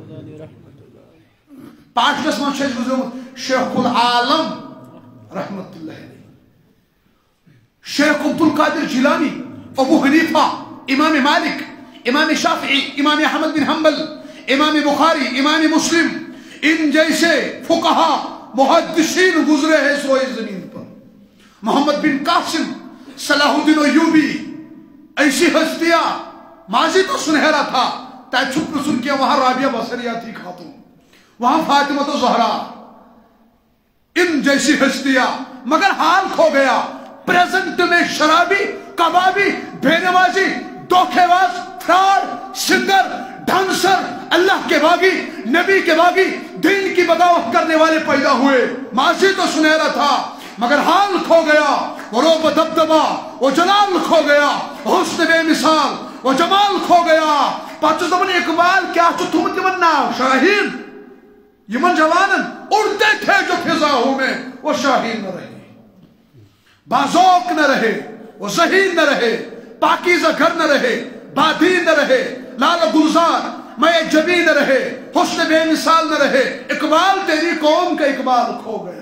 پاشتس من چھ گزرمت شیخ العالم رحمت اللہ علیہ، شیخ عبد القادر جیلانی، ابو حنیفہ، امام مالک، امام شافعی، امام احمد بن حنبل، امام بخاری، امام مسلم، ان جیسے فقہا محدثین گزرے ہیں سوئے زمین پر. محمد بن قاسم، صلاح الدین ایوبی، ایسی ہستیاں. ماضی تو سنہرا تھا، تائی چھپ سن کیا وہاں رابعہ بصریہ تھی خاتون، وہاں فاطمہ تو زہرا، ان جیسی ہستیاں. مگر حال کھو گیا. پریزنٹ میں شرابی، کبابی، بے نمازی، دھوکے باز، فراڈ، سنگر، ڈانسر، اللہ کے باغی، نبی کے باغی، دین کی بغاوت کرنے والے پیدا ہوئے. ماضی تو سنہرا تھا مگر حال کھو گیا. وہ روب دبدبا، وہ جلال کھو گیا، حسن بے مثال، وہ جمال کھو گیا. پتہ دپن اقبال کیا چھو تھومت یمن ناو شاہین. یمن جوانن اڑتے تھے جو فضاؤں میں، وہ شاہین نہ رہے، بازوق نہ رہے، وہ ذہین نہ رہے، پاکیزہ گھر نہ رہے، بادین نہ رہے، لال گلزار میں جبی نہ رہے، حسن بے مثال نہ رہے. اقبال تیری قوم کا اقبال کھو گیا.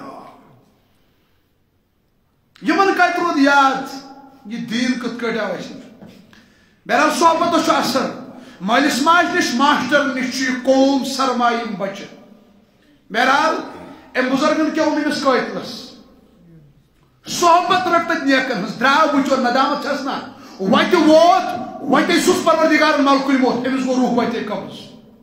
یمن کت رود یاد یہ دین کت کٹ آو. بہرحال صحبت اثر مالس ماج نش ماسٹر نش قوم سرمائم بچہ. بہرحال ام بزرگن کیا امس قتلس صحبت رٹ تک نیکن ہز درا بچو ندامت چھسنا وت ووت وت سس پروردگار ملکل موت امس گو روح وت قبض.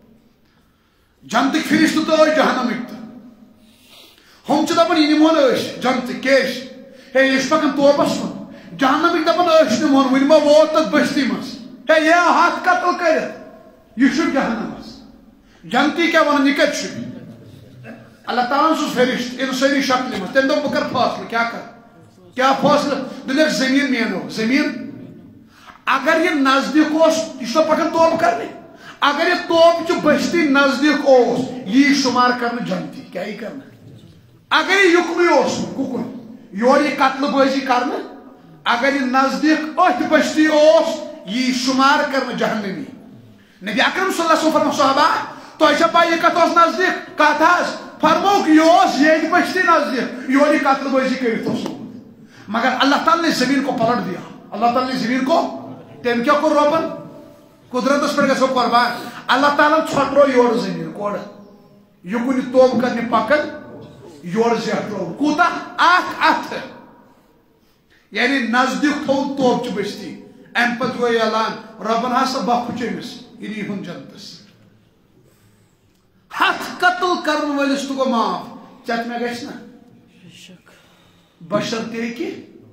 جنتک فرشت تو جہنمک ہم دپان یہ نمون جنت کیش ہے یہ پکان توبس من. جہنمک دپان نمون ون ما ووت تک بستی مز ہے یہ ہاتھ قتل کرت یہ جہنمس. جنتی کیا ون یہ کت اللہ تعالیٰ سس فرشت انسانی شکل میں تم دپ بہ فاصلہ کیا کر کیا فاصلہ دل زمین مینو زمین اگر یہ نزدیک یہ پکان توب کرنے اگر یہ توب چھ بستی نزدیک یہ شمار کرنا جنتی کیا یہ کرنا اگر یہ یکن ککن یور یہ قتل بازی کرنا اگر یہ نزدیک ات بستی یہ شمار کرنا جہنمی. نبی اکرم صلی اللہ علیہ وسلم فرمو صحابہ تو پا یہ کت نزدیک کت حس فرموک یہ یہ بستی نزدیک یور یہ قتل بازی کرت. مگر اللہ تعالیٰ نے زمین کو پلٹ دیا. اللہ تعالیٰ نے زمین کو تم کیا کور روبن قدرت پہ گھو قربان. اللہ تعالیٰ ژھٹرو یور زمین کوڑ یکن توب کرنے پکن یور زیٹرو کوتا اخ اتھ یعنی نزدیک تھو توب چ بستی. ام پتہ گو اعلان ربن ہسا بخش امس یہ ہن جنتس. ہاتھ قتل کرن ولس تو گو معاف چت میں گھس نا بشرطے کہ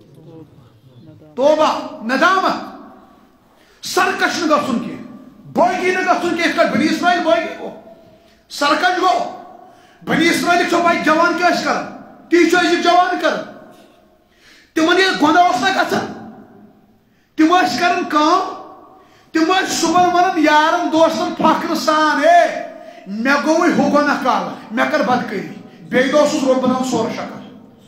توبہ ندامت سرکش نہ گھن کی بوگی نہ گھن کی بنی اسرائیل بوگی گو سرکش گو. بنی اسرائیل چھو بھائی جوان کیا کر تی چھو جوان کر تمن یہ گناہ اس نہ گھن تم کرن کام تم صبح ون یارن دوستن فخر سان اے مے گوئی ہو گناہ کال مے کر بدکری بیٚیہِ دۄہ اوسُس رۄب بناوان سورٕ شکل.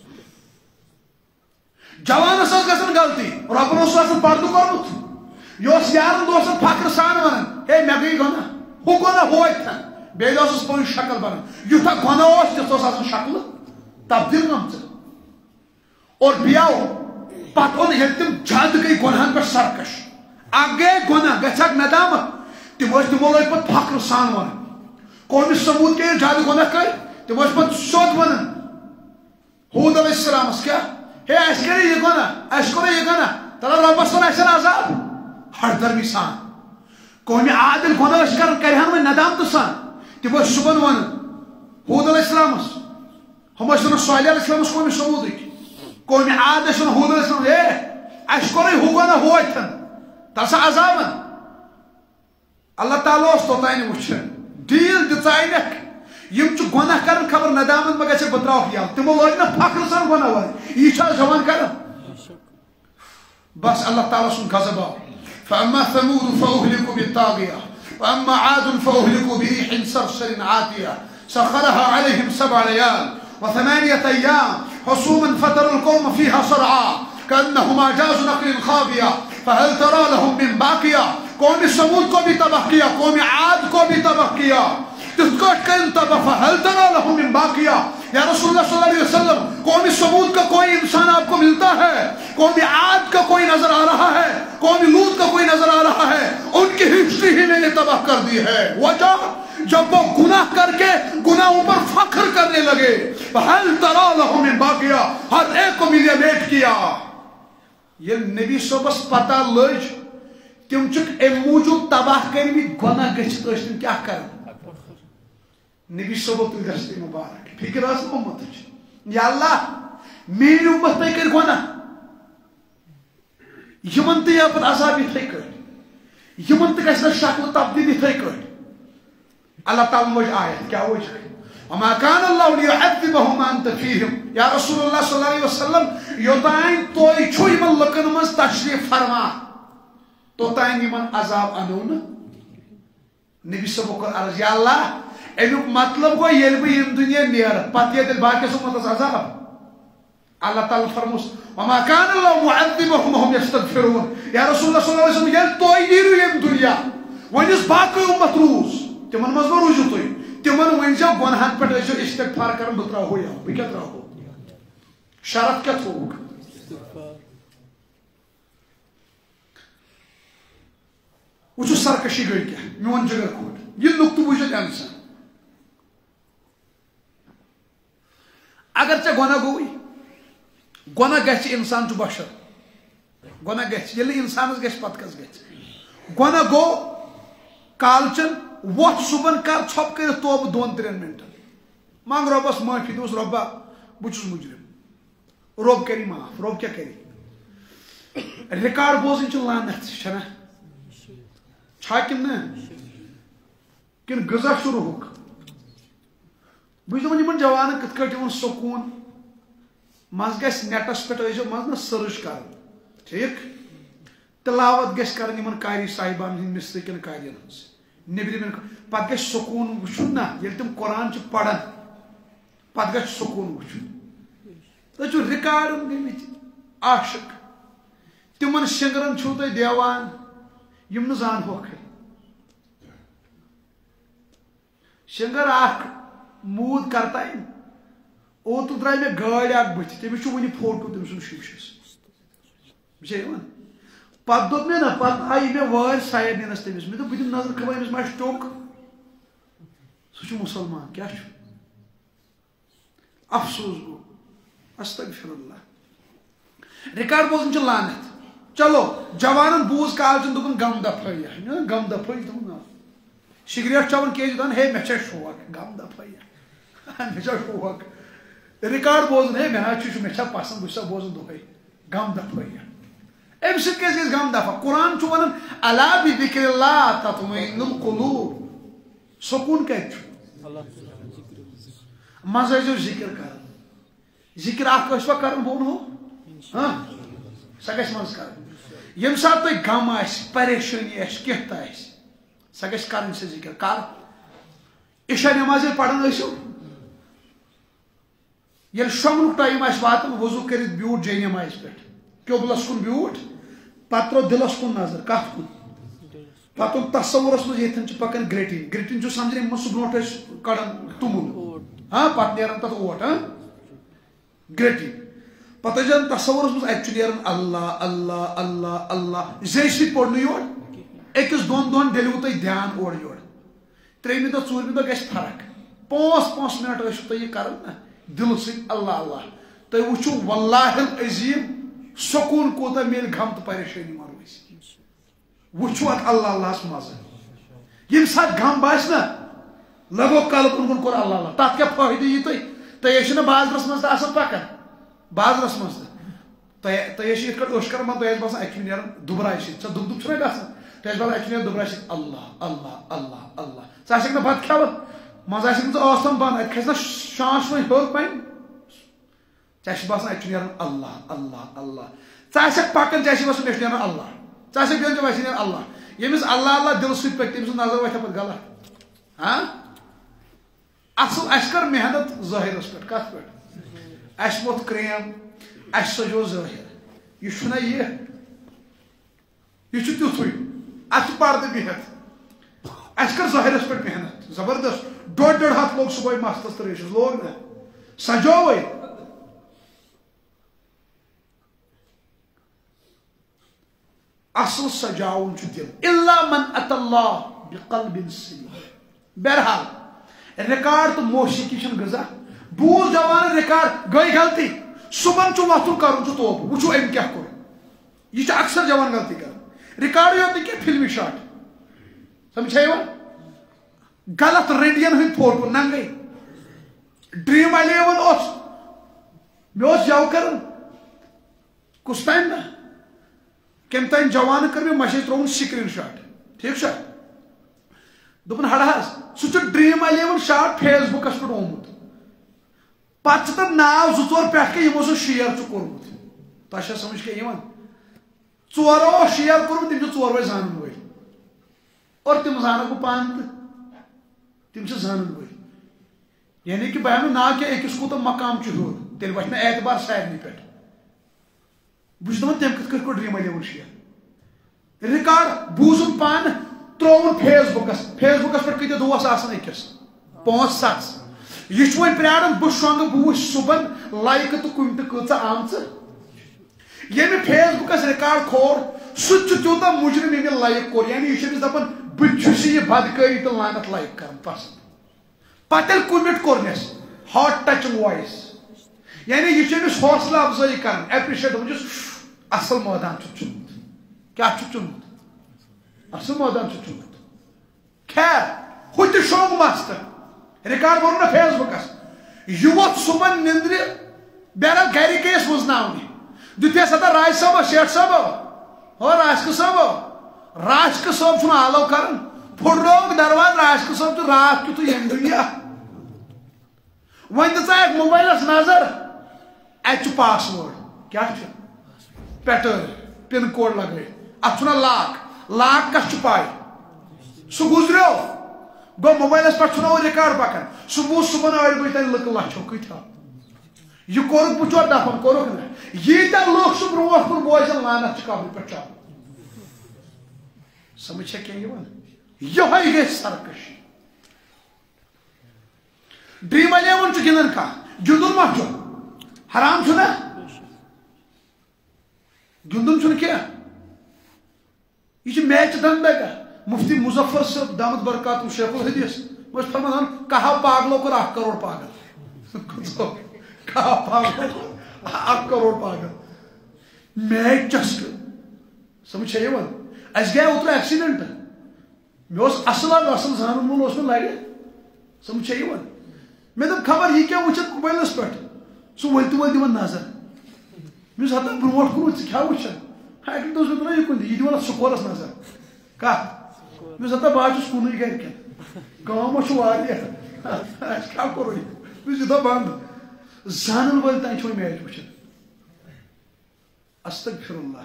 جوانس ٲس گژھان غلطی رۄبن اوس آسان پردٕ کوٚرمُت یہِ اوس یارن دوستن فخر سان ونان ہے مے گٔے گناہ ہُہ گناہ ہُہ اتھن بیٚیہِ دۄہ ٲسٕس پنٕنۍ شکل بنان یوٗتاہ گناہ اوس تِژھ ٲس آسان شکلہٕ تبدیل گٔمژ. اور بیاو پتہٕ اوٚن ییٚلہِ تِم زیادٕ گٔے گۄنہن پٮ۪ٹھ سرکش اکھ گٔے گۄناہ گژھکھ ندامت تِم ٲسۍ تِمو لٲگۍ پتہٕ فخر سان ونان. قومِ سموٗد کے ییٚلہِ زیادٕ گۄناہ کٔرۍ تِم ٲسۍ پتہٕ سیوٚد ونان ہوٗد علیہ السلامس کیٛاہ ہے اَسہِ کَرے یہِ گۄناہ اَسہِ کوٚرے یہِ گۄناہ تلہ رۄبس ووٚن اَسہِ عذاب ہردرمی سان. قومِ عاد ییٚلہِ گۄناہ ٲسۍ کران کرِہن وۄنۍ ندامتہٕ سان تِم ٲسۍ صُبحن ونان ہوٗد علیہ السلامس ہُم ٲسۍ ونان صالح علیہ السلامس قومِ سموٗدٕکۍ قومِ عاد ٲسۍ ونان ہوٗد علیہ السلام ہے اَسہِ کوٚرے ہُہ گۄناہ ہُہ اتھن تل سا عذابن. اللہ تعالیٰ اوس توٚتانۍ وٕچھان ڈیل دائنک یم گناہ کر خبر ندامت ما گھے بہ تراؤ یل تمو لوگ نا فخر سان گناہ ون یہ جوان کر بس اللہ تعالیٰ سن غضب آو فاما ثمود فاهلكوا بالطاغية واما عاد فاهلكوا بريح صرصر عاتية سخرها عليهم سبع ليال وثمانية ايام حصوما فترى القوم فيها صرعى كأنهم أعجاز نخل خاوية فهل ترى لهم من باقية قوم ثمود کو بھی تباہ کیا قوم عاد کو بھی تباہ کیا تذکر کن تباہ فهل ترى لهم من باقية یا رسول اللہ صلی اللہ علیہ وسلم قوم ثمود کا کوئی انسان آپ کو ملتا ہے قوم عاد کا کوئی نظر آ رہا ہے قوم لوط کا کوئی نظر آ رہا ہے ان کی ہسٹری ہی میں نے تباہ کر دی ہے وجہ جب وہ گناہ کر کے گناہوں پر فخر کرنے لگے فَهَلْ تَرَى لَهُم مِّن بَاقِيَةٍ ہر ایک کو ملیمیٹ کیا یہ نبی صبح پتہ لج تم چک ام موجود تباہ کرمی گناہ گچھت اشتن کیا کر نبی صبح تو گشتی مبارک فکر آس امت یا اللہ میری امت تے کر گناہ یمن تے پت عذاب یتھے کر یمن تے گژھِ شکل تبدیل یتھے کر اللہ تعالیٰ وجہ آیت کیا وجہ وما كان الله ليعذبهم وانت فيهم یا رسول اللہ صلی اللہ علیہ وسلم یوتائن توئی چھو یمن لکن مز تشریف فرما توتائن یمن عذاب انون نبی صلی اللہ علیہ وسلم یا اللہ امیک مطلب گو یل بہ یم دنیا نیر پتہ یہ تیل باقی امتس عذاب اللہ تعالیٰ فرموس وما كان الله معذبهم وهم يستغفرون یا رسول اللہ صلی اللہ علیہ وسلم یل توئی نیرو یم دنیا ونس باقی امت روز تمن مز ما روزو تھی تمن ونزو گناہن پہ استغفار کرن بہ تراہو یا بہ کیا تراہو شرط کیا تھوک وچو سرکشی گئی کیا میون جگر کھوٹ یہ نقطہ وجد انسان اگر چھ گناہ گوئی گناہ گھس انسان چھ بشر گناہ گھس یلی انسانس گھس پت کس گھس گناہ گو کالچن وقت صبح کر ھپ کر توبہ دون ترین منٹن مانگ ربس معافی دوس ربا بچس مجرم رب کری معاف رب کیا کری ریکارڈ بوزن چھ لانت چھنا چھا کن نا کن غذا شروع ہوک بچ دپان یمن جوانن کت کٹ یمن سکون مز گژھِ نیٹس پہ ٲسۍزیو مز نا سرچ کرن ٹھیک تلاوت گژھِ کرن یمن قاری صاحبان ہند مستقن قارین ہنز نبرم پتہ گژھِ سکون وچھن نا ییٚلہِ تِم قرآن چھِ پران پتہ گژھِ سکون وچھن تُہۍ چھِو رِکاڈن گٔمٕتۍ عاشق تِمن شنگرن چھِو تُہۍ دیوان یِم نہٕ زانہوکھٕے شنگر اکھ موٗد کرتاین اوترٕ درٛاے مےٚ گٲڑۍ اکھ بٕتھِ تٔمِس چھُ وُنہِ فوٹو تٔمۍ سُنٛد شیٖشس بہٕ چھےٚ یِوان پتہ دوٚپ مےٚ نا پتہٕ آیہِ مےٚ وٲرۍ سایڈ نِنس تٔمِس مےٚ دوٚپ بہٕ دِمہٕ نظر خبر أمِس ما چھُ ٹوٚک سُہ چھُ مُسلمان کیٛاہ چھُ افسوس گوٚو استغفر اللہ رِکاڈ بوزن چھِ لانت چلو جوانن بوز کالچن دوٚپُن غم دفٲیہ غم دفٲیہ دوٚپُن سگریٹ چٮ۪وان کیٛازِ دپان ہے مےٚ چھا شوق غم دفٲیہ مےٚ چھا شوق رِکاڈ بوزن ہے مےٚ حظ چھُ مےٚ چھا پسنٛد بہٕ چھُسا بوزان دۄہے غم دفٲیہ امہ سۭتۍ کیٛازِ گژھِ غم دفع قرآن چھُ ونان الا بذکر اللہ تطمئن القلوب سکون کتہِ چھُ منٛزٕ ٲسۍزیو ذکر کران ذکر اکھ ٲسوا کران بہٕ ونہو سۄ گژھِ منٛزٕ کرٕنۍ ییٚمہِ ساتہٕ تۄہہِ غم آسہِ پریشٲنی آسہِ کینٛہہ تہِ آسہِ سۄ گژھِ کرٕنۍ سۄ ذکر کر عشاء نماز ییٚلہِ پران ٲسِو ییٚلہِ شۄنگنُک ٹایم آسہِ واتان وضوٗ کٔرِتھ بیوٗٹھ جے نمازِ پٮ۪ٹھ قبلس کن بیوٗٹھ پتہٕ ترٛوو دلس کن نظر کتھ کن پتہٕ اوٚن تصورس منٛز ییٚتٮ۪ن چھِ پکان گرٛیٹِنۍ گرٛیٹِنۍ چھُ سمجھان یِمن سُہ برونٛٹھ ٲسۍ کڑان توٚمُل ہاں پتہٕ نیران تتھ اوٹ ہاں گرٛیٹِنۍ پتہٕ ٲسۍ زن تصورس منٛز اتہِ چھُ نیران اللہ اللہ اللہ اللہ زیٚیہِ سۭتۍ پوٚر نہٕ یور أکِس دۄن دۄہن ڈٔلِوٕ تۄہہِ دھیان اورٕ یورٕ ترٛیٚیمہِ دۄہ ژوٗرمہِ دۄہ گژھِ فرق پانٛژھ پانٛژھ منٹ ٲسِو تُہۍ یہِ کران نا دلہٕ سۭتۍ اللہ اللہ تُہۍ وٕچھِو واللہ العظیٖم سکون کوتاہ میلہِ غم تہٕ پریشٲنی ما روزِ وٕچھِو اتھ اللہ اللہس مزٕ ییٚمہِ ساتہٕ غم باسہِ نا لگو کلبن کُن کوٚر اللہ اللہ تتھ کیٛاہ فٲیدٕ یی تۄہہِ تُہۍ ٲسِو نہٕ بازرس منٛز تہِ آسان پکان بازرس منٛز تہِ تۄہہِ تُہۍ ٲسِو یِتھ کٲٹھۍ أچھ کران تۄہہِ آسہِ باسان اتہِ چھُ نیران دُبراے سۭتۍ سۄ دُب دُب چھُنہ گژھان کیٛازِ بَلا اَتہِ چھُ نیران دُبرٕ آسہِ اللہ اللہ اللہ اللہ ژٕ آسکھ نہٕ بَتہٕ کھٮ۪وان منٛزٕ آسکھ نہٕ ژٕ ٲس تَم بنٛد اَتہِ کھسہِ نا شانٛش وۄنۍ ہیوٚر پَنہِ ژےٚ چھُ باسان اَتہِ چھُ نیران اللہ اللہ اللہ ژٕ آسکھ پَکان ژےٚ آسی باسان مےٚ چھُ نیران اللہ ژٕ آسکھ بیٚہوان ژےٚ باسہِ نیران اللہ ییٚمِس اللہ اللہ دِلہٕ سۭتۍ پَکہِ تٔمۍ سُنٛد نظر وۄتھِ پَتہٕ غلط ہاں اصل اَسہِ کٔر محنت ظٲہِرَس پٮ۪ٹھ کَتھ پٮ۪ٹھ اَسہِ موٚتھ کرٛیم اَسہِ سَجو ظٲہِر یہِ چھُنہ یہِ یہ تیتھُے اتھ چھُ پردٕ بِہِتھ اَسہِ کٔر ظٲہِرَس پٮ۪ٹھ محنت زبردست ڈۄڈ ڈۄڈ ہَتھ لوگ صُبحٲے مستس تہٕ ریشَس لوگ نا سجووٕے اصل سجاوُن چھُ دِل اِلا من اتى اللہ بقلب سلیم بہرحال ریکارڈ تہٕ موسیقی چھُنہٕ غذا بوٗز جوان ریکارڈ گٔے غلطی صُبحن چھُ وۄتھُن کَرُن چھُ توبہٕ وٕچھو أمۍ کیٛاہ کوٚر یہ چھُ اکثر جوان غلطی کران ریکارڈ یوت نہٕ کینٛہہ فِلمی شاٹ سمجھا یِوان غلط رٔنڈین ہٕنٛدۍ فوٹو ننگے ڈرٛیٖم الیون اوس مےٚ اوس یَو کران کُس تام نا کٔمۍ تام جوانہٕ کٔر مےٚ مسیج ترٛووُن سکریٖن شاٹ ٹھیٖک چھا دوٚپُن ہڑا حظ سُہ چھُ ڈرٛیٖم الیون شاٹ فیس بُکس پٮ۪ٹھ آمُت پتہٕ چھِ تتھ ناو زٕ ژور پٮ۪ٹھ کَنۍ یِمو سُہ شیر چھُ کوٚرمُت تۄہہِ چھا سمجھ کینٛہہ یِوان ژورو اوس شیر کوٚرمُت تِم چھِ ژوروے زانن وٲلۍ اور تِم زانکھ بہٕ پانہٕ تہٕ تِم چھِ زانن وٲلۍ یعنی کہِ بہٕ ہٮ۪مہٕ ناو کینٛہہ أکِس کوٗتاہ مقام چھُ ہیوٚر تیٚلہِ وۄتھِ مےٚ اعتبار سارنٕے پٮ۪ٹھ بہٕ چھُس دَپان تٔمۍ کِتھ کٔٹھۍ کوٚر ڈرٛیٖم الیون شیر رِکاڈ بوٗزُم پانہٕ ترٛووُن فیس بُکس فیس بُکس پٮ۪ٹھ کۭتیاہ دوس آسان أکِس پانٛژھ سَتھ یہِ چھُ وۄنۍ پیاران بہٕ شۄنٛگہٕ بہٕ وٕچھِ صُبحن لایکہٕ تہٕ کُنہِ تہِ کۭژاہ آمژٕ ییٚمہِ فیس بُکس رِکاڈ کھول سُہ تہِ چھُ تیوٗتاہ مُجرِم ییٚمہِ لایک کوٚر یعنی یہِ چھُ أمِس دپان بہٕ چھُس یہِ بدکٲری تہٕ لعنت لایک کران پسنٛد پتہٕ ییٚلہِ کوٚمِٹ کوٚرنس ہاٹ ٹچنگ وایس یعنی یہ أمِس حوصلہ افزٲیی کران ایپرِشیٹ وٕچھُس اصل مٲدان چھُ چُنمُت کیٛاہ چھُ چُنمُت اصل مٲدان چھُ چُنمُت خیر ہُہ تہِ شۄنٛگ مستہٕ رِکاڈ کوٚر نہ فیس بُکس یہِ ووٚتھ صُبحن نِندرِ بہرحال گرِکۍ گٔیَس وٕزناونہِ دِتِیَس ہتا راج صٲبا شیٹھ صٲبا ہو راشکہٕ صٲبا راشکہٕ صٲب چھُنہٕ آلو کران پھُٹرووُکھ درواز راشکہٕ صٲب چھُ راتھ کیُتھُے ییٚمہِ دُنیا وۄنۍ دِژ اَتھ موبایلس نظر اَتہِ چھُ پاس وٲڈ کیٛاہ چھُ پیٹٲرن پِن کوڈ لگٲیِتھ اتھ چھُنہ لاک لاک کس چھُ پاے سُہ گُزریو گوٚو موبایلس پٮ۪ٹھ چھُنہ وۄنۍ رِکاڈ پکان سُہ بوٗز صُبحن ٲٹھِ بجہِ تانۍ لٕکہٕ لچھو کۭتیاہ یہ کوٚرُکھ بچور دفن کوٚرُکھ نہٕ ییٖتیاہ لُکھ سُہ برونٛٹھ کُن بوزن لعنت چھِ قبرِ پٮ۪ٹھ چلان سمجھ چھا کینٛہہ یِوان یِہوٚے گژھِ سرکٔشی ڈرٛیٖم الیون چھُ گِنٛدان کانٛہہ گِنٛدُن ما چھُ حرام چھُنہ گِنٛدُن چھُنہٕ کینٛہہ یہ چھُ میچ دنٛدگا مفتی مظفر صٲب دامت برکاتہوٗ شیخ الحدیث اوس فرماوان کہو پاگلو کوٚر اکھ کروڑ پاگل کہو پاگلو کوٚر اکھ کروڑ پاگل میچ چسکہٕ سمجھ چھا یِوان اَسہِ گٔے اوترٕ ایکسیڈنٹ مےٚ اوس اصل اکھ اصل زانن وول اوس مےٚ لرِ سمجھ چھا یِوان مےٚ دوٚپ خبر یہِ کیٛاہ وٕچھتھ موبایلس پٮ۪ٹھ سُہ ؤلۍ تہِ ؤلۍ دِوان نظر مےٚ اوس ہتا برونٛٹھ کُن ژٕ کیٛاہ وٕچھان اَکہِ لٹہِ اوس مےٚ دپان یِکُن دِ یہِ دِوان اتھ سکورس نظر کتھ مےٚ اوس ہتا بہٕ حظ چھُس کُنُے گرِکٮ۪ن کٲم حظ چھُ واریاہ اَسہِ کیٛاہ کوٚرُے مےٚ چھُ یوٗتاہ بنٛد زانن وٲلۍ تانۍ چھِ وۄنۍ میچ وٕچھان استغفر اللہ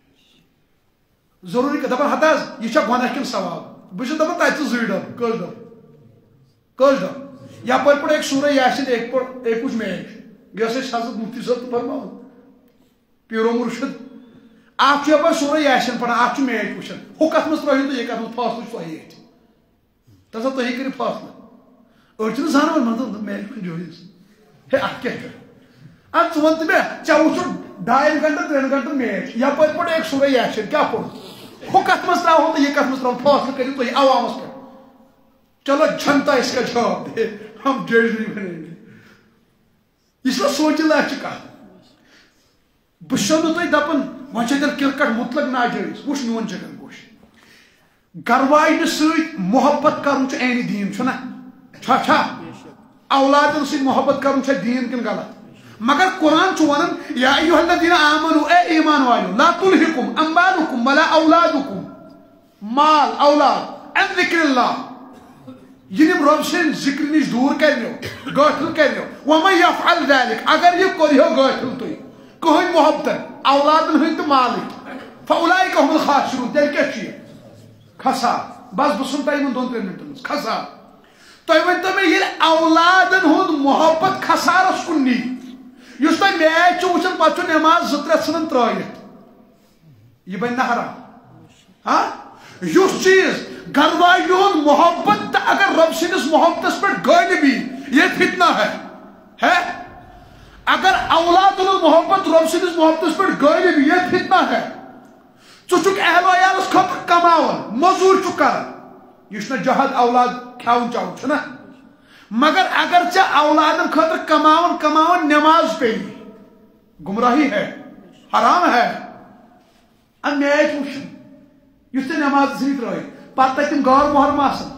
ضروٗری دپان ہتا حظ یہِ چھا گۄناہ کِنہٕ ثواب بہٕ چھُس دپان تتہِ زٕے ڈبہٕ کٔژ ڈبہٕ کٔژ ڈبہٕ یپٲرۍ پٲٹھۍ ایک سورہ یاسین ایک پٲٹھۍ ایک وٕچھ میچ بیٚیہِ اوس اَسہِ حضرت مفتی صٲب تہِ فرماوان پیٖرو مُرشد اکھ چھُ یپٲرۍ سورہ یاسین پران اکھ چھُ میچ وٕچھان ہُہ کتھ منٛز ترٲیِو تُہۍ یہِ کتھ منٛز فٲصلہٕ چھُ تۄہی اَتھِ تَسا تُہی کٔرِو فٲصلہٕ أڑۍ چھِنہٕ زانان مطلب میچ وٕچھُن جویس ہے اتھ کیٛاہ چھُ ادٕ ژٕ وَن تہٕ مےٚ ژےٚ وٕچھُتھ ڈاین گنٹن ترٛٮ۪ن گنٹن میچ یپٲرۍ پٲٹھۍ ایک سورہ یاسین کیٛاہ پوٚر ہُہ کتھ منٛز تراوہو تہٕ یہِ کتھ منٛز تراوہو فٲصلہٕ کٔرِو تُہۍ عوامس پٮ۪ٹھ چلو جنتا اس کا جواب دے ہم جج نہیں بنیں گے یہ چھُنہ سونچہِ لایق کتھ بہٕ چھُسو نہٕ تۄہہِ دپان وۄنۍ چھِ تیٚلہِ کِرکٹ مُطلق ناجٲیز وٕچھ میون چِکن گوش گرواینہِ سۭتۍ محبت کرُن چھُ عینہِ دیٖن چھُنہ چھا چھا اولادن سۭتۍ محبت کرُن چھا دیٖن کِنہٕ غلط مگر قرآن چھُ ونان یا ایُہا الذیٖنَ آمنوٗ اے ایمان والیو لا تُلہِکُم اموالُکُم ولا اولادُکُم مال اولاد ان ذکر اللہ یہ رب سن ذکر نش دور کرنو غافل کرنو ومن یفعل ذلك اگر یہ کریو غافل تھی کہین محبت اولادن ہند تو مالک فاولئک هم الخاسرون تیل کیا چیئے خسار بس بہ سن تین دون ترین منٹن خسار تھی ورنو مے یہ اولادن ہند محبت خسارس کن نی اس تھی میچ وچان پتہ نماز زٕ ترٛےٚ ژھنن ترٲیِتھ یہ بن حرام ہاں اس چیز گھر والوں محبت تو اگر رب سندس محبت پہ غالبی یہ فتنہ ہے ہے اگر اولاد محبت رب سندس محبت پہ غالبی یہ فتنہ ہے ٹھک اہل ویالس خطر کمان مزور کر یہ جہد اولاد کھون چون مگر اگر ژے اولادن خطر کمان کمان نماز پہ گمراہی ہے حرام ہے ام میچ وچن یس نماز سی ترٲیِتھ پتہ تم غار محرم آسان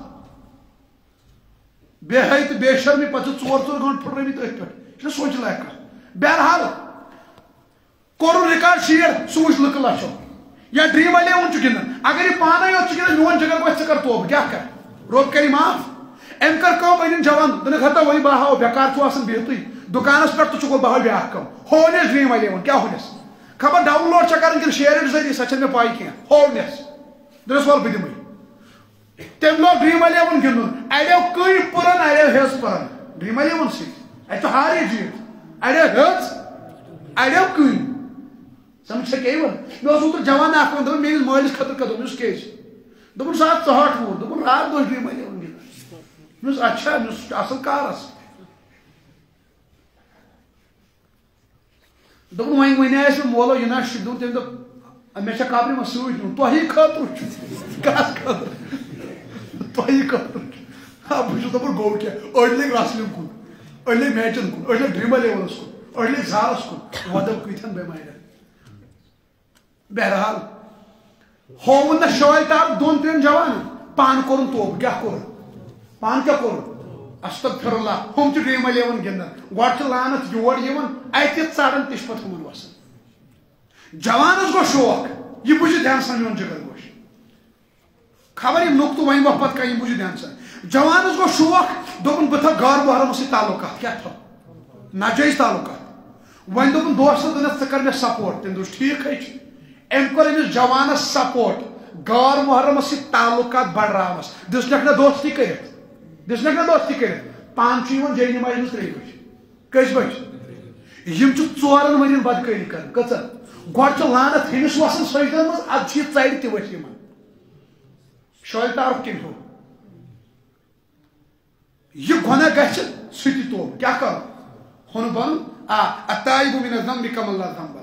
بے حی تو بے شرمی پتہ ژور ژور گھنٹہ پھٹرٲمٕتۍ أتھۍ پٮ۪ٹھ یہ سوچ لائق بہرحال کوٚرُن رِکاڈ شیر سُہ وٕچھ لُکہٕ لچھو یا ڈریم الیون چھ گندان اگر یہ پانے یوت گندان میون جگر گوٚژھ ژٕ کر توبہٕ کیٛاہ کر رۄب کری معاف أمۍ کٔر کٲم أنِن جوان دوٚپنکھ ہتا وۄنۍ بہاو بیکار چھُ آسان بِہتٕے دُکانس پٮ۪ٹھ تہٕ ژٕ گوٚو بہاو بیٛاکھ کٲم ہونیس ڈریم الیون کیٛاہ ہونیس خبر ڈاؤن لوڈ چھا کران کِنہٕ شیر ذٔریعہٕ سۄ چھنہٕ مےٚ پاے کینٛہہ ہونیس دس وول بہٕ دِمٕے تٔمۍ لوگ ڈریم الیون گِنٛدُن اڑیو کٔنۍ پُرن اڑیو ہیٚژ پُرن ڈریم الیون سۭتۍ اَتہِ چھُ ہارے جیٖت اڑیو ہیٚژ اڑیو کٔنۍ سمجھ کیا ون مے اوتر جوان اخ ون دپان میٲنِس مٲلِس خٲطرٕ کر دوٚپمَس کیٛازِ دوٚپُن سُہ آو ژُہٲٹھ وُہُر دوٚپُن راتھ دۄہ ڈریم الیون گِنٛدان مےٚ دوٚپُس اچھا مےٚ دوٚپُس اصل کارس دوٚپُن وۄنۍ وَنے اَسہِ مےٚ مولو یہِ نا چھُ دوٚپُن تٔمۍ دوٚپ مےٚ چھےٚ خبرِ منٛز سۭتۍ نیُن تۄہی خٲطرٕ چھُ کَس خٲطرٕ تۄہی خٲطرٕ چھُ آ بہٕ چھُس دَپان گوٚو کیٛاہ أڑۍ لٔگۍ رسلِنٛگ کُن أڑۍ لٔگۍ میچن کُن أڑۍ لٔگۍ ڈرٛیٖم الیونس کُن أڑۍ لٔگۍ زارس کُن وۄدب کۭتہن بٮ۪مارٮ۪ن بہرحال ہووُن نا شٲے تار دۄن ترٛٮ۪ن جوانن پانہٕ کوٚرُن توبہٕ کیٛاہ کوٚرُن پانہٕ کیٛاہ کوٚرُن استغفر اللہ ہُم چھِ ڈرٛیٖم الیون گِنٛدان گۄڈٕ چھِ لانت یور یِوان اَتہِ ژَران تہِ چھِ پتہٕ ہُمن وسان جوانس گوٚو شوق یہِ بوٗزِتھ دھیان سان میون جگر گوش خبر یِم نُقطہٕ وۄنۍ وۄنۍ پتہٕ کانٛہہ یِم بوٗزِتھ دھیان سان جوانس گوٚو شوق دوٚپُن بہٕ تھاو غار محرمس سۭتۍ تعلقات کیٛاہ تھاو ناجٲیز تعلقات وۄنۍ دوٚپُن دوستس دوٚپنس ژٕ کر مےٚ سپورٹ تٔمۍ دوٚپُس ٹھیٖکھٕے چھُ أمۍ کوٚر أمِس جوانس سپورٹ غار محرمس سۭتۍ تعلقات بڑراونس دِژنکھ نہ دوستی کٔرِتھ دِژنکھ نہ دوستی کٔرِتھ پانہٕ چھُ یِوان جے نمازِ منٛز ترٛیٚیہِ بجہِ کٔژِ بجہِ یِم چھِ ژورن ؤرین بدکٲری کران کٔژن گۄڈٕ چھِ لانت ہیٚمِس وسان سجدن منٛز ادٕ چھِ یہِ ژرِ تہِ ؤتھۍ یِمن شٲلۍ تارُک کٔمۍ ہیوٚو یہِ گۄناہ گژھِ سُہ تہِ توبہٕ کیٛاہ کرو ہُنہٕ بنُن آ التائب من الذنب کمن لا ذنب